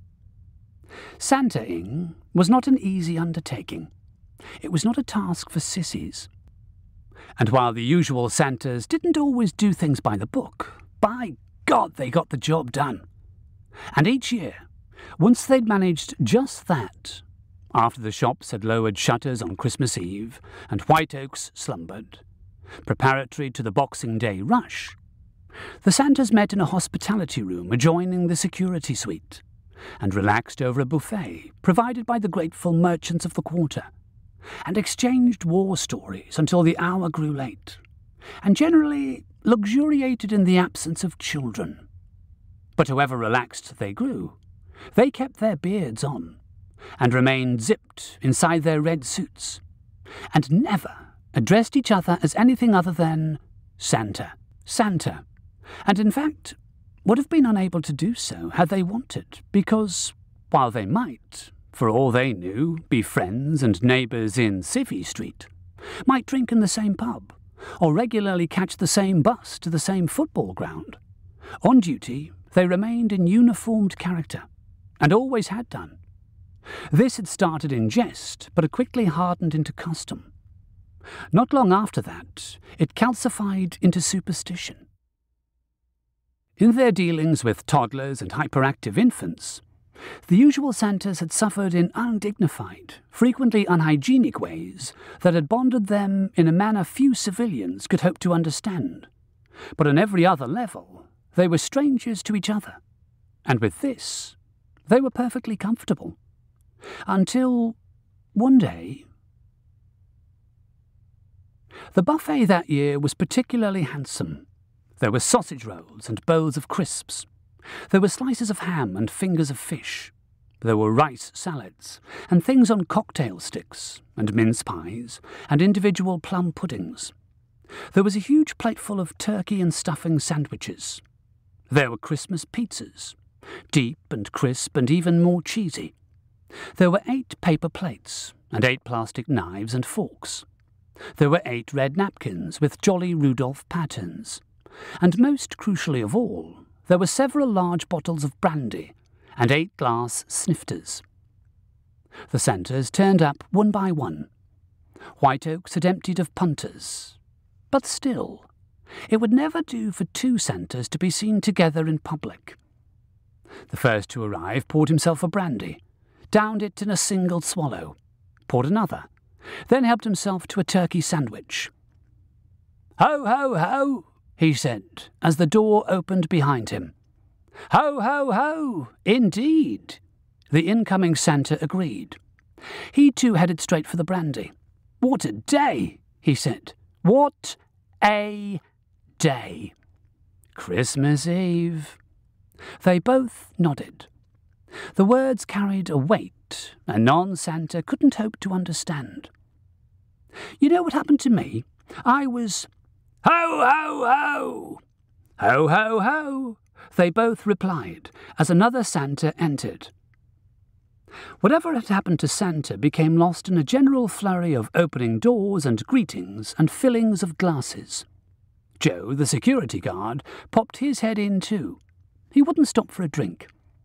Santa-ing was not an easy undertaking. It was not a task for sissies. And while the usual Santas didn't always do things by the book, by God they got the job done. And each year, once they'd managed just that, after the shops had lowered shutters on Christmas Eve and White Oaks slumbered, preparatory to the Boxing Day rush, the Santas met in a hospitality room adjoining the security suite and relaxed over a buffet provided by the grateful merchants of the quarter, and exchanged war stories until the hour grew late, and generally luxuriated in the absence of children. But however relaxed they grew, they kept their beards on, and remained zipped inside their red suits, and never addressed each other as anything other than Santa, Santa, and in fact would have been unable to do so had they wanted, because, while they might, for all they knew, be friends and neighbours in Civvy Street, might drink in the same pub, or regularly catch the same bus to the same football ground, on duty they remained in uniformed character, and always had done. This had started in jest, but had quickly hardened into custom. Not long after that, it calcified into superstition. In their dealings with toddlers and hyperactive infants, the usual Santas had suffered in undignified, frequently unhygienic ways that had bonded them in a manner few civilians could hope to understand. But on every other level, they were strangers to each other, and with this, they were perfectly comfortable. Until one day, the buffet that year was particularly handsome, There were sausage rolls and bowls of crisps. There were slices of ham and fingers of fish. There were rice salads, and things on cocktail sticks, and mince pies, and individual plum puddings. There was a huge plateful of turkey and stuffing sandwiches. There were Christmas pizzas, deep and crisp and even more cheesy. There were 8 paper plates, and 8 plastic knives and forks. There were 8 red napkins with Jolly Rudolph patterns. And most crucially of all, there were several large bottles of brandy and 8 glass snifters. The Santas turned up one by one. White Oaks had emptied of punters. But still, it would never do for 2 Santas to be seen together in public. The first to arrive poured himself a brandy, downed it in a single swallow, poured another, then helped himself to a turkey sandwich. "Ho, ho, ho!" he said, as the door opened behind him. "Ho, ho, ho! Indeed!" The incoming Santa agreed. He too headed straight for the brandy. "What a day!" he said. "What a day! Christmas Eve." They both nodded. The words carried a weight a non-Santa couldn't hope to understand. "You know what happened to me? I was—" "Ho, ho, ho! Ho, ho, ho!" they both replied, as another Santa entered. Whatever had happened to Santa became lost in a general flurry of opening doors and greetings and fillings of glasses. Joe, the security guard, popped his head in too. He wouldn't stop for a drink.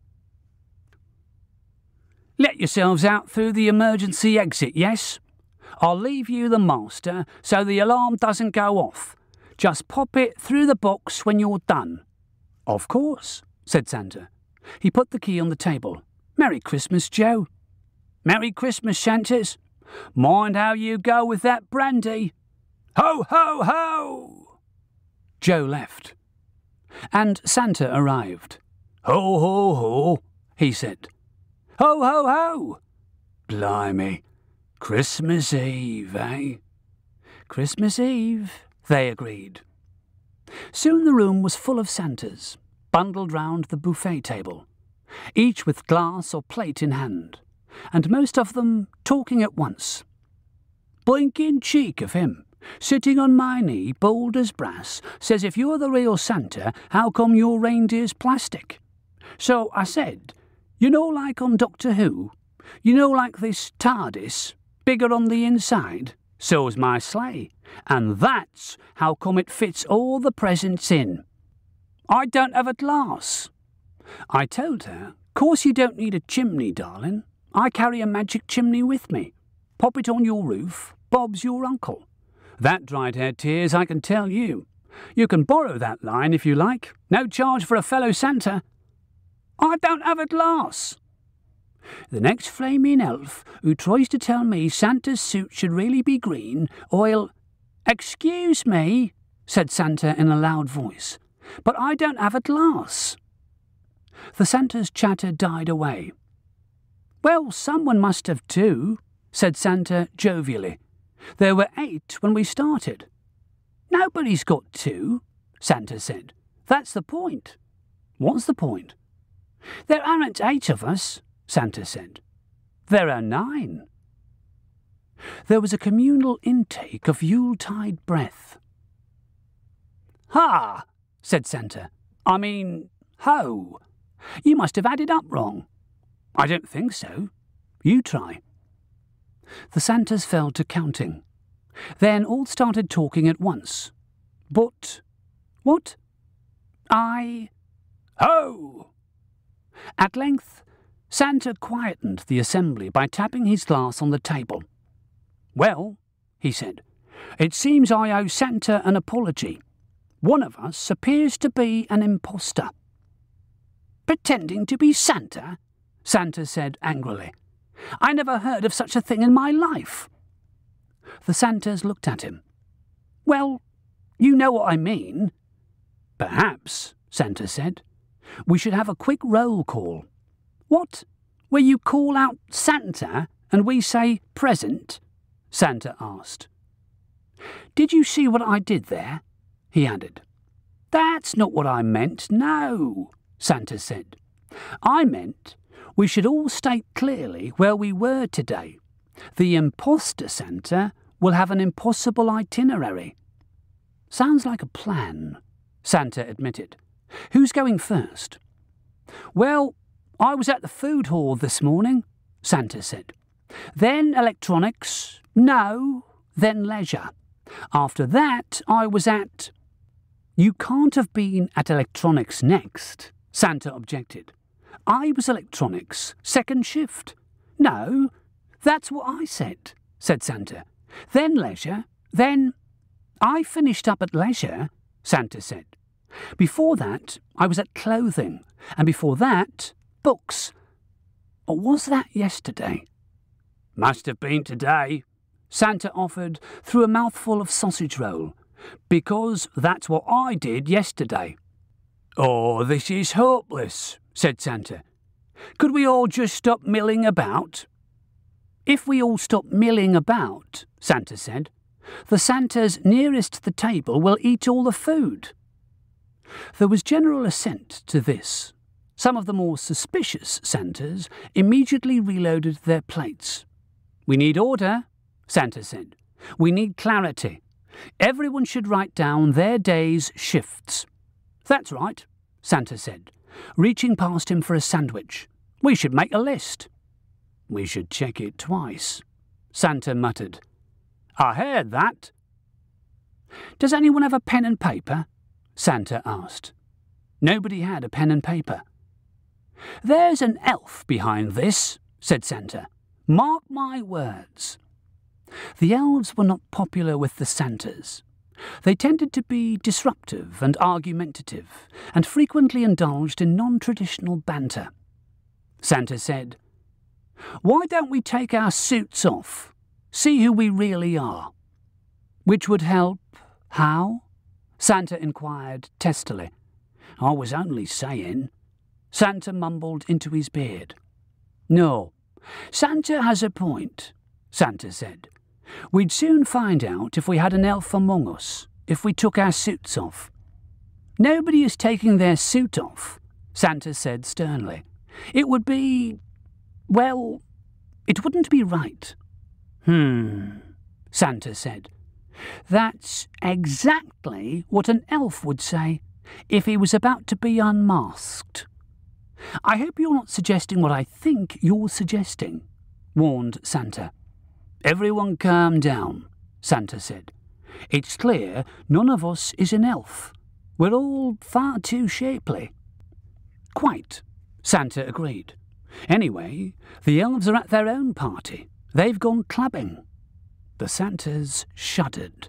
"Let yourselves out through the emergency exit, yes? I'll leave you the master so the alarm doesn't go off. Just pop it through the box when you're done." "Of course," said Santa. He put the key on the table. "Merry Christmas, Joe." "Merry Christmas, Santas. Mind how you go with that brandy. Ho, ho, ho!" Joe left. And Santa arrived. "Ho, ho, ho," he said. "Ho, ho, ho! Blimey, Christmas Eve, eh?" "Christmas Eve," they agreed. Soon the room was full of Santas, bundled round the buffet table, each with glass or plate in hand, and most of them talking at once. "Blinking cheek of him, sitting on my knee, bold as brass, says if you're the real Santa, how come your reindeer's plastic? So I said, you know like on Doctor Who, you know like this TARDIS, bigger on the inside, so's my sleigh, and that's how come it fits all the presents in. I don't have a glass." I told her, "Course you don't need a chimney, darling. I carry a magic chimney with me. Pop it on your roof. Bob's your uncle. That dried her tears, I can tell you. You can borrow that line if you like. No charge for a fellow Santa." "I don't have a glass." "The next flaming elf who tries to tell me Santa's suit should really be green, I'll—" "Excuse me," said Santa in a loud voice, "but I don't have a glass." The Santa's chatter died away. "Well, someone must have 2, said Santa jovially. "There were 8 when we started." "Nobody's got 2, Santa said. "That's the point." "What's the point?" "There aren't 8 of us," Santa said. "There are 9. There was a communal intake of Yuletide breath. "Ha!" said Santa. "I mean, ho! You must have added up wrong." "I don't think so. You try." The Santas fell to counting. Then all started talking at once. "But—" "What?" "Ho!" At length, Santa quietened the assembly by tapping his glass on the table. "Well," he said, "it seems I owe Santa an apology. One of us appears to be an impostor." "Pretending to be Santa?" Santa said angrily. "I never heard of such a thing in my life." The Santas looked at him. "Well, you know what I mean." "Perhaps," Santa said, "we should have a quick roll call." "What? Where you call out Santa and we say present?" Santa asked. "Did you see what I did there?" he added. That's not what I meant, no, Santa said. I meant we should all state clearly where we were today. The imposter Santa will have an impossible itinerary. Sounds like a plan, Santa admitted. Who's going first? Well, I was at the food hall this morning, Santa said. Then electronics, no, then leisure. After that, I was at... You can't have been at electronics next, Santa objected. I was electronics, second shift. No, that's what I said Santa. Then leisure, then... I finished up at leisure, Santa said. Before that, I was at clothing, and before that, books. Or was that yesterday? Must have been today, Santa offered through a mouthful of sausage roll, because that's what I did yesterday. Oh, this is hopeless, said Santa. Could we all just stop milling about? If we all stop milling about, Santa said, the Santas nearest the table will eat all the food. There was general assent to this. Some of the more suspicious Santas immediately reloaded their plates. We need order, Santa said. We need clarity. Everyone should write down their day's shifts. That's right, Santa said, reaching past him for a sandwich. We should make a list. We should check it twice, Santa muttered. I heard that. Does anyone have a pen and paper? Santa asked. Nobody had a pen and paper. There's an elf behind this, said Santa. Mark my words. The elves were not popular with the Santas. They tended to be disruptive and argumentative, and frequently indulged in non-traditional banter. Santa said, Why don't we take our suits off? See who we really are. Which would help. How? Santa inquired testily. I was only saying. Santa mumbled into his beard. No, Santa has a point, Santa said. We'd soon find out if we had an elf among us, if we took our suits off. Nobody is taking their suit off, Santa said sternly. It would be... well, it wouldn't be right. Santa said. That's exactly what an elf would say if he was about to be unmasked. I hope you're not suggesting what I think you're suggesting, warned Santa. Everyone calm down, Santa said. It's clear none of us is an elf. We're all far too shapely. Quite, Santa agreed. Anyway, the elves are at their own party. They've gone clubbing. The Santas shuddered.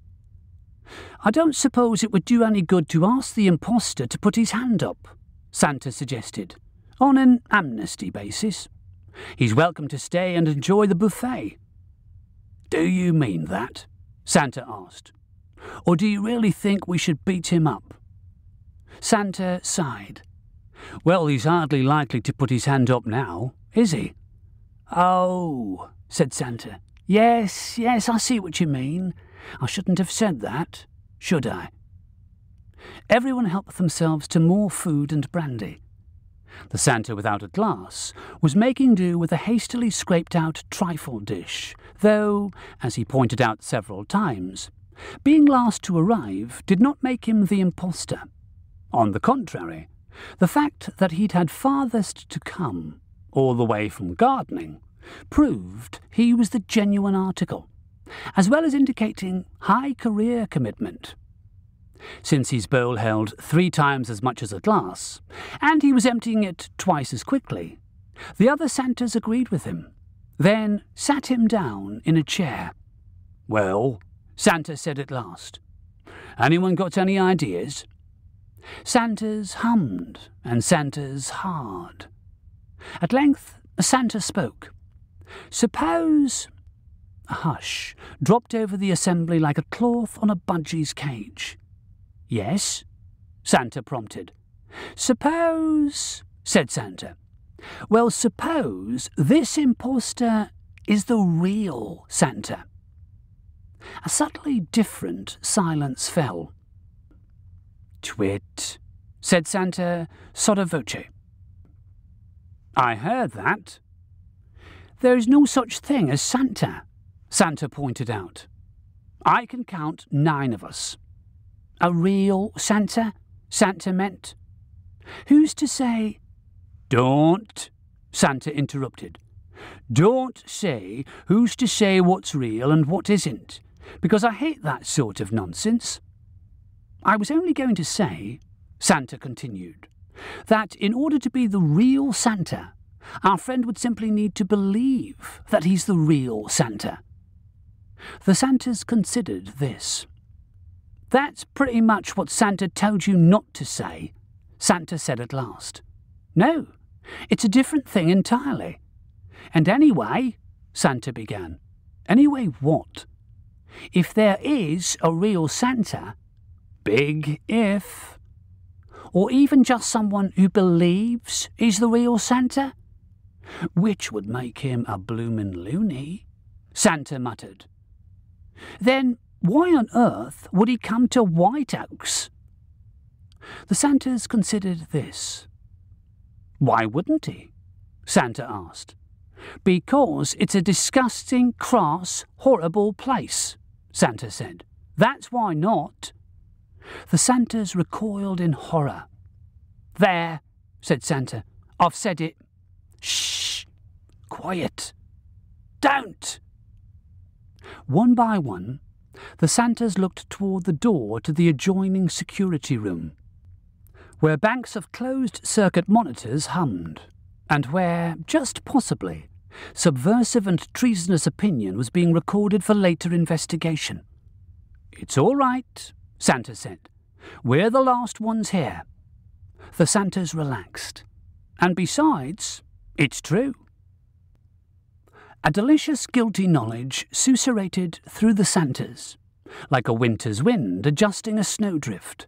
I don't suppose it would do any good to ask the imposter to put his hand up, Santa suggested, on an amnesty basis. He's welcome to stay and enjoy the buffet. Do you mean that? Santa asked. Or do you really think we should beat him up? Santa sighed. Well, he's hardly likely to put his hand up now, is he? Oh, said Santa. Yes, I see what you mean. I shouldn't have said that, should I? Everyone helped themselves to more food and brandy. The Santa without a glass was making do with a hastily scraped-out trifle dish, though, as he pointed out several times, being last to arrive did not make him the imposter. On the contrary, the fact that he'd had farthest to come, all the way from gardening, proved he was the genuine article, as well as indicating high career commitment. Since his bowl held 3 times as much as a glass, and he was emptying it twice as quickly, the other Santas agreed with him, then sat him down in a chair. Well, Santa said at last, anyone got any ideas? Santas hummed and Santas hard. At length, a Santa spoke. Suppose... A hush dropped over the assembly like a cloth on a budgie's cage. Yes? Santa prompted. Suppose... said Santa. Well, suppose this imposter is the real Santa. A subtly different silence fell. twit, said Santa sotto voce. I heard that. There's no such thing as Santa, Santa pointed out. I can count 9 of us. A real Santa? Santa meant. Who's to say... Don't, Santa interrupted. Don't say who's to say what's real and what isn't, because I hate that sort of nonsense. I was only going to say, Santa continued, that in order to be the real Santa, our friend would simply need to believe that he's the real Santa. The Santas considered this. That's pretty much what Santa told you not to say, Santa said at last. No, it's a different thing entirely. And anyway, Santa began. Anyway what? If there is a real Santa, big if, or even just someone who believes he's the real Santa, which would make him a bloomin' loony, Santa muttered. Then why on earth would he come to White Oaks? The Santas considered this. Why wouldn't he? Santa asked. Because it's a disgusting, crass, horrible place, Santa said. That's why not. The Santas recoiled in horror. There, said Santa. I've said it. Shh! Quiet! Don't! One by one, the Santas looked toward the door to the adjoining security room, where banks of closed-circuit monitors hummed, and where, just possibly, subversive and treasonous opinion was being recorded for later investigation. It's all right, Santa said. We're the last ones here. The Santas relaxed. And besides, it's true. A delicious guilty knowledge susurrated through the Santas, like a winter's wind adjusting a snowdrift.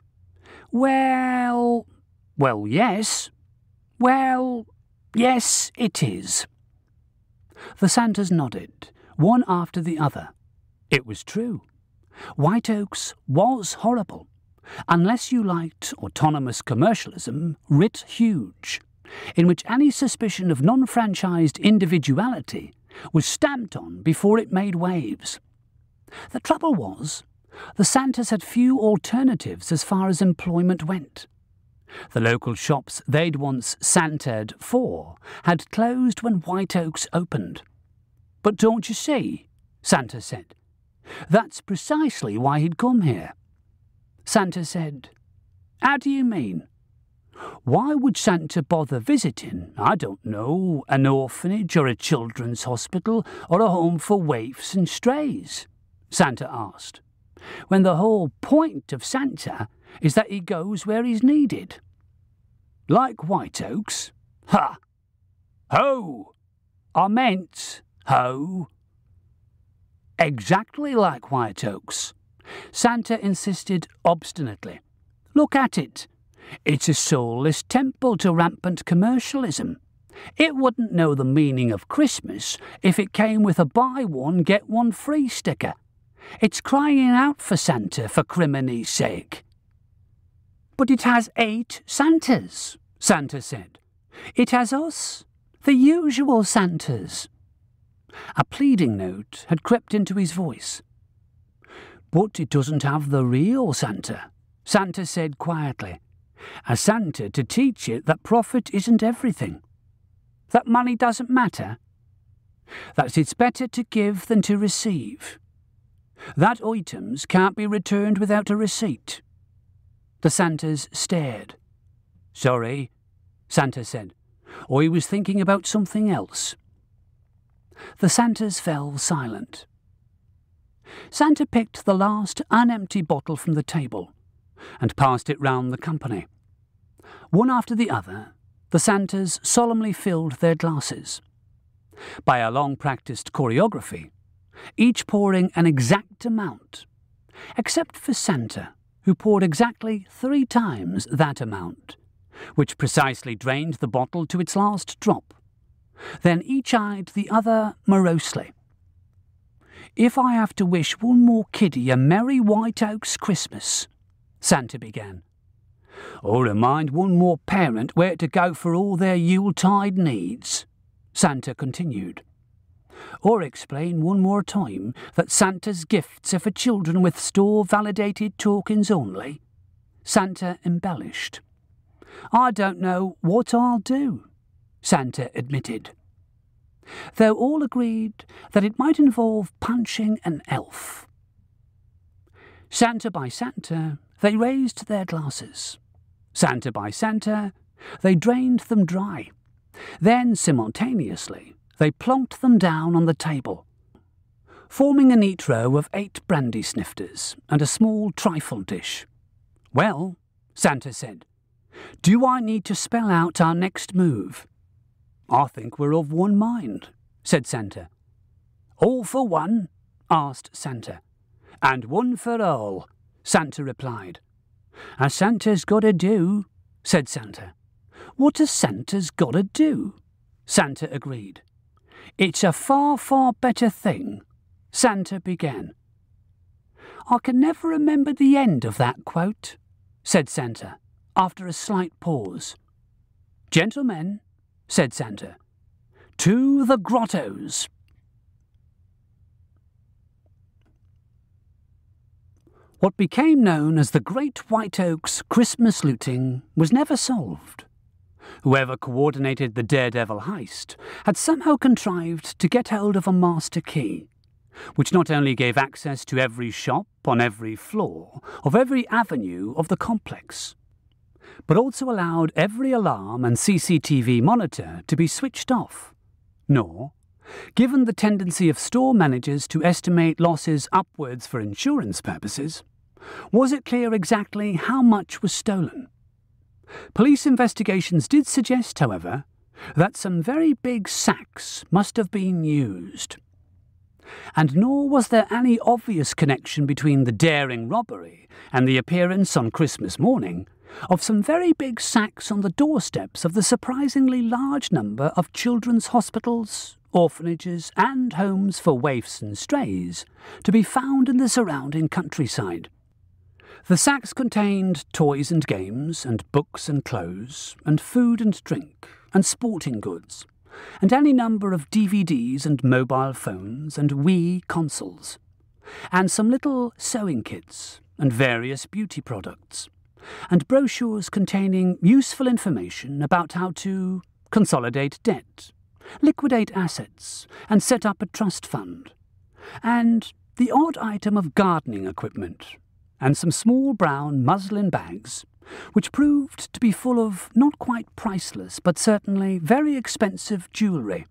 Well, yes. Well, yes, it is. The Santas nodded, one after the other. It was true. White Oaks was horrible, unless you liked autonomous commercialism writ huge, in which any suspicion of non-franchised individuality was stamped on before it made waves. The trouble was, the Santas had few alternatives as far as employment went. The local shops they'd once Santa'd for had closed when White Oaks opened. But don't you see, Santa said. That's precisely why he'd come here. Santa said, How do you mean? Why would Santa bother visiting, I don't know, an orphanage or a children's hospital or a home for waifs and strays? Santa asked, when the whole point of Santa is that he goes where he's needed. Like White Oaks? Ha! Ho! I meant ho! Exactly like White Oaks. Santa insisted obstinately. Look at it. It's a soulless temple to rampant commercialism. It wouldn't know the meaning of Christmas if it came with a buy one, get one free sticker. It's crying out for Santa for crimony's sake. But it has 8 Santas, Santa said. It has us, the usual Santas. A pleading note had crept into his voice. But it doesn't have the real Santa, Santa said quietly. A Santa to teach it that profit isn't everything. That money doesn't matter. That it's better to give than to receive. That items can't be returned without a receipt. The Santas stared. Sorry, Santa said. I was thinking about something else. The Santas fell silent. Santa picked the last unempty bottle from the table and passed it round the company. One after the other, the Santas solemnly filled their glasses. By a long-practiced choreography, each pouring an exact amount, except for Santa, who poured exactly 3 times that amount, which precisely drained the bottle to its last drop. Then each eyed the other morosely. If I have to wish one more kiddie a merry White Oaks Christmas, Santa began. Or remind one more parent where to go for all their Yuletide needs, Santa continued. Or explain one more time that Santa's gifts are for children with store-validated tokens only, Santa embellished. I don't know what I'll do, Santa admitted. Though all agreed that it might involve punching an elf. Santa by Santa, they raised their glasses. Santa by Santa, they drained them dry. Then, simultaneously, they plonked them down on the table, forming a neat row of 8 brandy snifters and a small trifle dish. Well, Santa said, do I need to spell out our next move? I think we're of one mind, said Santa. All for one? Asked Santa. And one for all, Santa replied. As Santa's got to do, said Santa. What has Santa's got to do? Santa agreed. It's a far, far better thing, Santa began. I can never remember the end of that quote, said Santa, after a slight pause. Gentlemen, said Santa, to the grottos. What became known as the Great White Oak's Christmas looting was never solved. Whoever coordinated the daredevil heist had somehow contrived to get hold of a master key, which not only gave access to every shop on every floor of every avenue of the complex, but also allowed every alarm and CCTV monitor to be switched off, nor, given the tendency of store managers to estimate losses upwards for insurance purposes, was it clear exactly how much was stolen. Police investigations did suggest, however, that some very big sacks must have been used. And nor was there any obvious connection between the daring robbery and the appearance on Christmas morning of some very big sacks on the doorsteps of the surprisingly large number of children's hospitals, orphanages and homes for waifs and strays to be found in the surrounding countryside. The sacks contained toys and games, and books and clothes, and food and drink, and sporting goods, and any number of DVDs and mobile phones and Wii consoles, and some little sewing kits, and various beauty products, and brochures containing useful information about how to consolidate debt, liquidate assets, and set up a trust fund, and the odd item of gardening equipment, and some small brown muslin bags, which proved to be full of not quite priceless but certainly very expensive jewellery.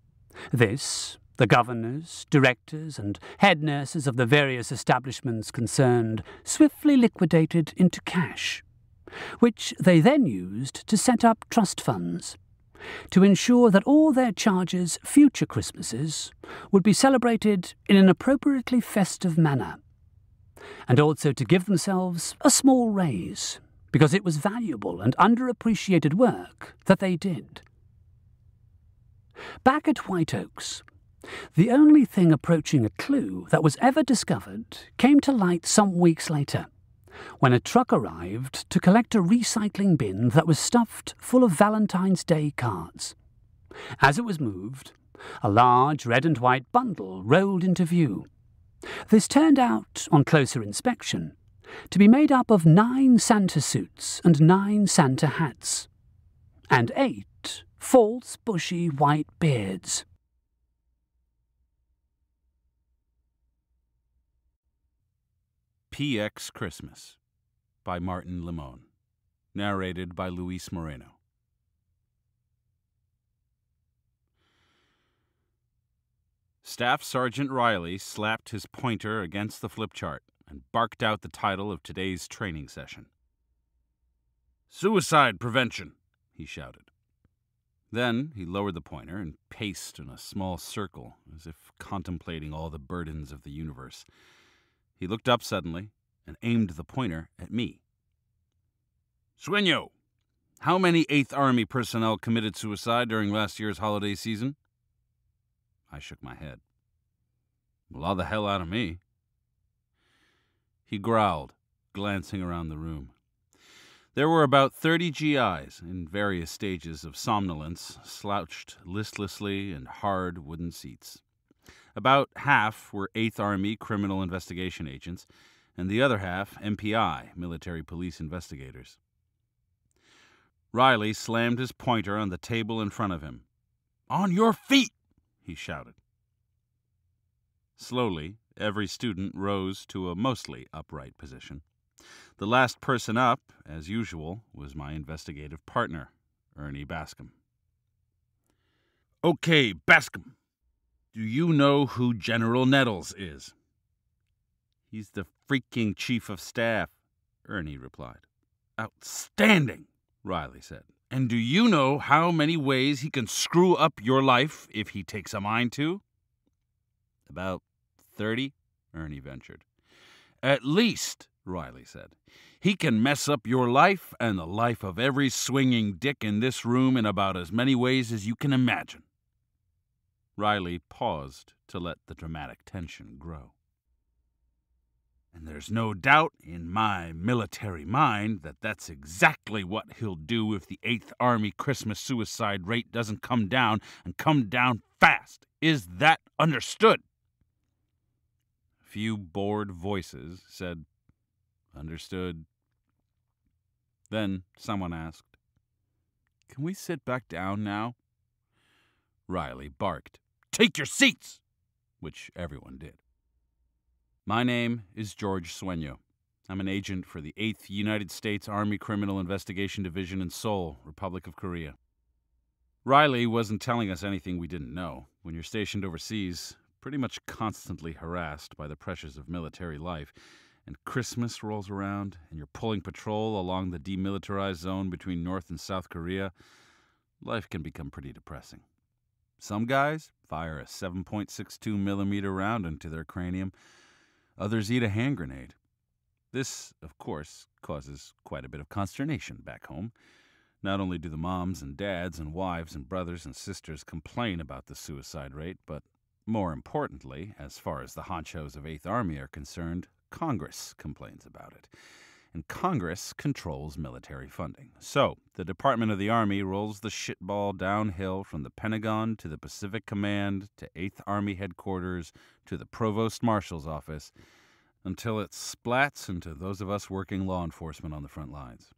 This, the governors, directors and head nurses of the various establishments concerned swiftly liquidated into cash, which they then used to set up trust funds, to ensure that all their charges' future Christmases would be celebrated in an appropriately festive manner, and also to give themselves a small raise, because it was valuable and underappreciated work that they did. Back at White Oaks, the only thing approaching a clue that was ever discovered came to light some weeks later, when a truck arrived to collect a recycling bin that was stuffed full of Valentine's Day cards. As it was moved, a large red and white bundle rolled into view. This turned out, on closer inspection, to be made up of 9 Santa suits and 9 Santa hats, and 8 false, bushy white beards. PX Christmas by Martin Limon. Narrated by Luis Moreno. Staff Sergeant Riley slapped his pointer against the flip chart and barked out the title of today's training session. Suicide prevention, he shouted. Then he lowered the pointer and paced in a small circle, as if contemplating all the burdens of the universe. He looked up suddenly and aimed the pointer at me. Sueño, how many 8th Army personnel committed suicide during last year's holiday season? I shook my head. A lot of the hell out of me. He growled, glancing around the room. There were about 30 GIs in various stages of somnolence, slouched listlessly in hard wooden seats. About half were 8th Army criminal investigation agents, and the other half MPI, military police investigators. Riley slammed his pointer on the table in front of him. "On your feet!" he shouted. Slowly, every student rose to a mostly upright position. The last person up, as usual, was my investigative partner, Ernie Bascom. "Okay, Bascom, do you know who General Nettles is?" "He's the freaking chief of staff," Ernie replied. "Outstanding," Riley said. "And do you know how many ways he can screw up your life if he takes a mind to?" "About 30, Ernie ventured. "At least," Riley said. "He can mess up your life and the life of every swinging dick in this room in about as many ways as you can imagine." Riley paused to let the dramatic tension grow. "And there's no doubt in my military mind that that's exactly what he'll do if the 8th Army Christmas suicide rate doesn't come down, and come down fast. Is that understood?" A few bored voices said, "Understood." Then someone asked, "Can we sit back down now?" Riley barked, "Take your seats!" which everyone did. My name is George Sueño. I'm an agent for the 8th United States Army Criminal Investigation Division in Seoul, Republic of Korea. Riley wasn't telling us anything we didn't know. When you're stationed overseas, pretty much constantly harassed by the pressures of military life, and Christmas rolls around and you're pulling patrol along the demilitarized zone between North and South Korea, life can become pretty depressing. Some guys fire a 7.62 millimeter round into their cranium. Others eat a hand grenade. This, of course, causes quite a bit of consternation back home. Not only do the moms and dads and wives and brothers and sisters complain about the suicide rate, but more importantly, as far as the honchos of 8th Army are concerned, Congress complains about it. And Congress controls military funding. So, the Department of the Army rolls the shitball downhill from the Pentagon to the Pacific Command to 8th Army headquarters to the Provost Marshal's office until it splats into those of us working law enforcement on the front lines.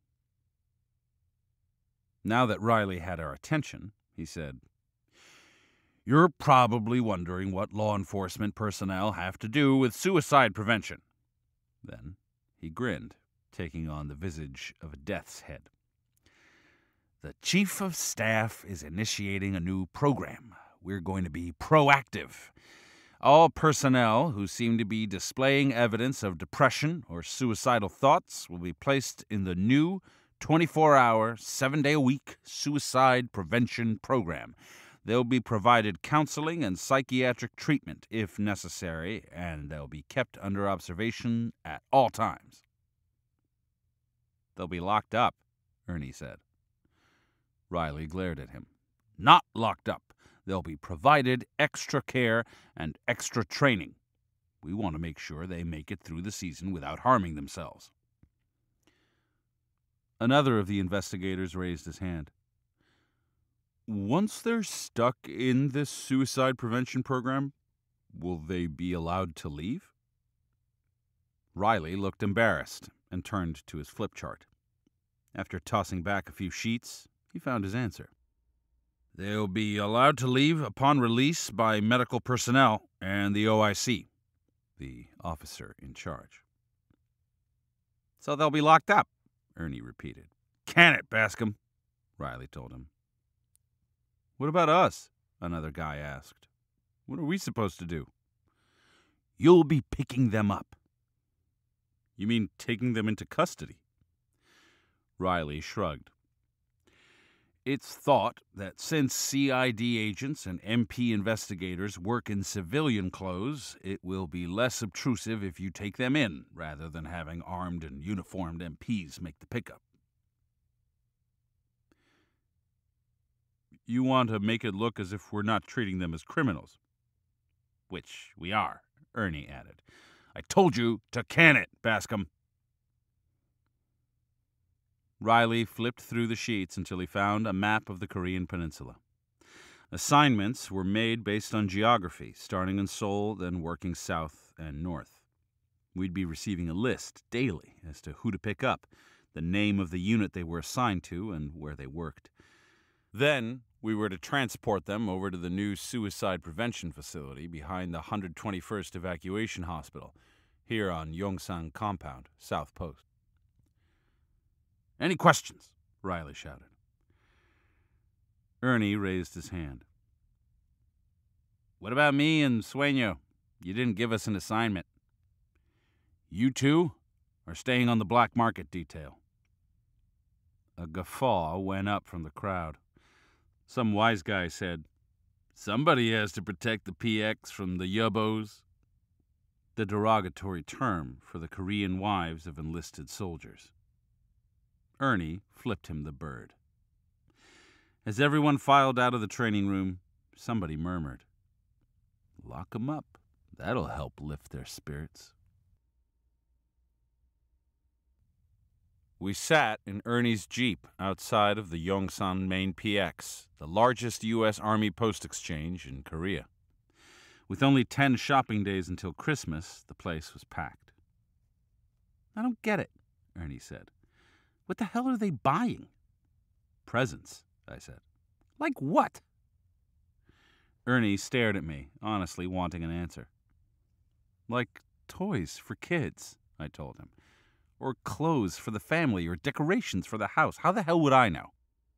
Now that Riley had our attention, he said, "You're probably wondering what law enforcement personnel have to do with suicide prevention." Then he grinned, taking on the visage of a death's head. "The Chief of Staff is initiating a new program. We're going to be proactive. All personnel who seem to be displaying evidence of depression or suicidal thoughts will be placed in the new 24-hour, 7-day-a-week suicide prevention program. They'll be provided counseling and psychiatric treatment if necessary, and they'll be kept under observation at all times." "They'll be locked up," Ernie said. Riley glared at him. "Not locked up. They'll be provided extra care and extra training. We want to make sure they make it through the season without harming themselves." Another of the investigators raised his hand. "Once they're stuck in this suicide prevention program, will they be allowed to leave?" Riley looked embarrassed and turned to his flip chart. After tossing back a few sheets, he found his answer. "They'll be allowed to leave upon release by medical personnel and the OIC, the officer in charge." "So they'll be locked up," Ernie repeated. "Can it, Bascom?" Riley told him. "What about us?" another guy asked. "What are we supposed to do?" "You'll be picking them up." "You mean taking them into custody?" Riley shrugged. "It's thought that since CID agents and MP investigators work in civilian clothes, it will be less obtrusive if you take them in, rather than having armed and uniformed MPs make the pickup." "You want to make it look as if we're not treating them as criminals." "Which we are," Ernie added. "I told you to can it, Bascom." Riley flipped through the sheets until he found a map of the Korean peninsula. Assignments were made based on geography, starting in Seoul, then working south and north. We'd be receiving a list daily as to who to pick up, the name of the unit they were assigned to, and where they worked. Then we were to transport them over to the new suicide prevention facility behind the 121st Evacuation Hospital, here on Yongsan Compound, South Post. "Any questions?" Riley shouted. Ernie raised his hand. "What about me and Sueño? You didn't give us an assignment." "You two are staying on the black market detail." A guffaw went up from the crowd. Some wise guy said, "Somebody has to protect the PX from the yubbos," the derogatory term for the Korean wives of enlisted soldiers. Ernie flipped him the bird. As everyone filed out of the training room, somebody murmured, "Lock 'em up. That'll help lift their spirits." We sat in Ernie's Jeep outside of the Yongsan Main PX, the largest U.S. Army post exchange in Korea. With only 10 shopping days until Christmas, the place was packed. "I don't get it," Ernie said. "What the hell are they buying?" "Presents," I said. "Like what?" Ernie stared at me, honestly wanting an answer. "Like toys for kids," I told him. "Or clothes for the family, or decorations for the house. How the hell would I know?"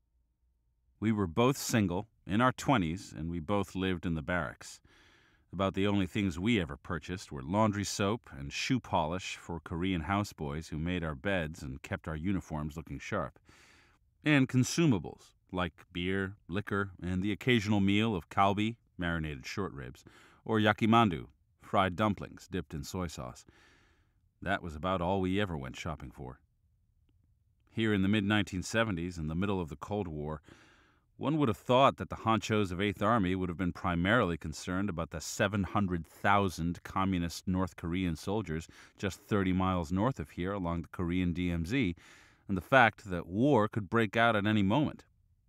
We were both single, in our 20s, and we both lived in the barracks. About the only things we ever purchased were laundry soap and shoe polish for Korean houseboys who made our beds and kept our uniforms looking sharp. And consumables, like beer, liquor, and the occasional meal of kalbi, marinated short ribs, or yakimandu, fried dumplings dipped in soy sauce. That was about all we ever went shopping for. Here in the mid-1970s, in the middle of the Cold War, one would have thought that the honchos of 8th Army would have been primarily concerned about the 700,000 communist North Korean soldiers just 30 miles north of here along the Korean DMZ, and the fact that war could break out at any moment.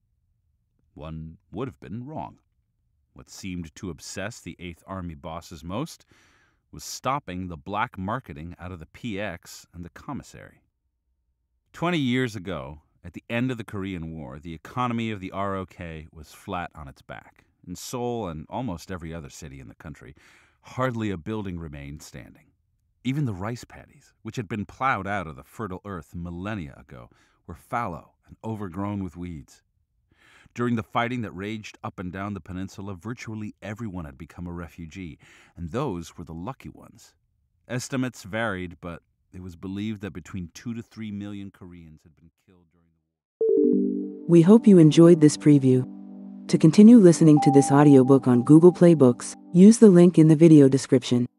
One would have been wrong. What seemed to obsess the 8th Army bosses most was stopping the black marketing out of the PX and the commissary. 20 years ago, at the end of the Korean War, the economy of the ROK was flat on its back. In Seoul and almost every other city in the country, hardly a building remained standing. Even the rice paddies, which had been plowed out of the fertile earth millennia ago, were fallow and overgrown with weeds. During the fighting that raged up and down the peninsula, virtually everyone had become a refugee, and those were the lucky ones. Estimates varied, but it was believed that between 2 to 3 million Koreans had been killed during the war. We hope you enjoyed this preview. To continue listening to this audiobook on Google Play Books, use the link in the video description.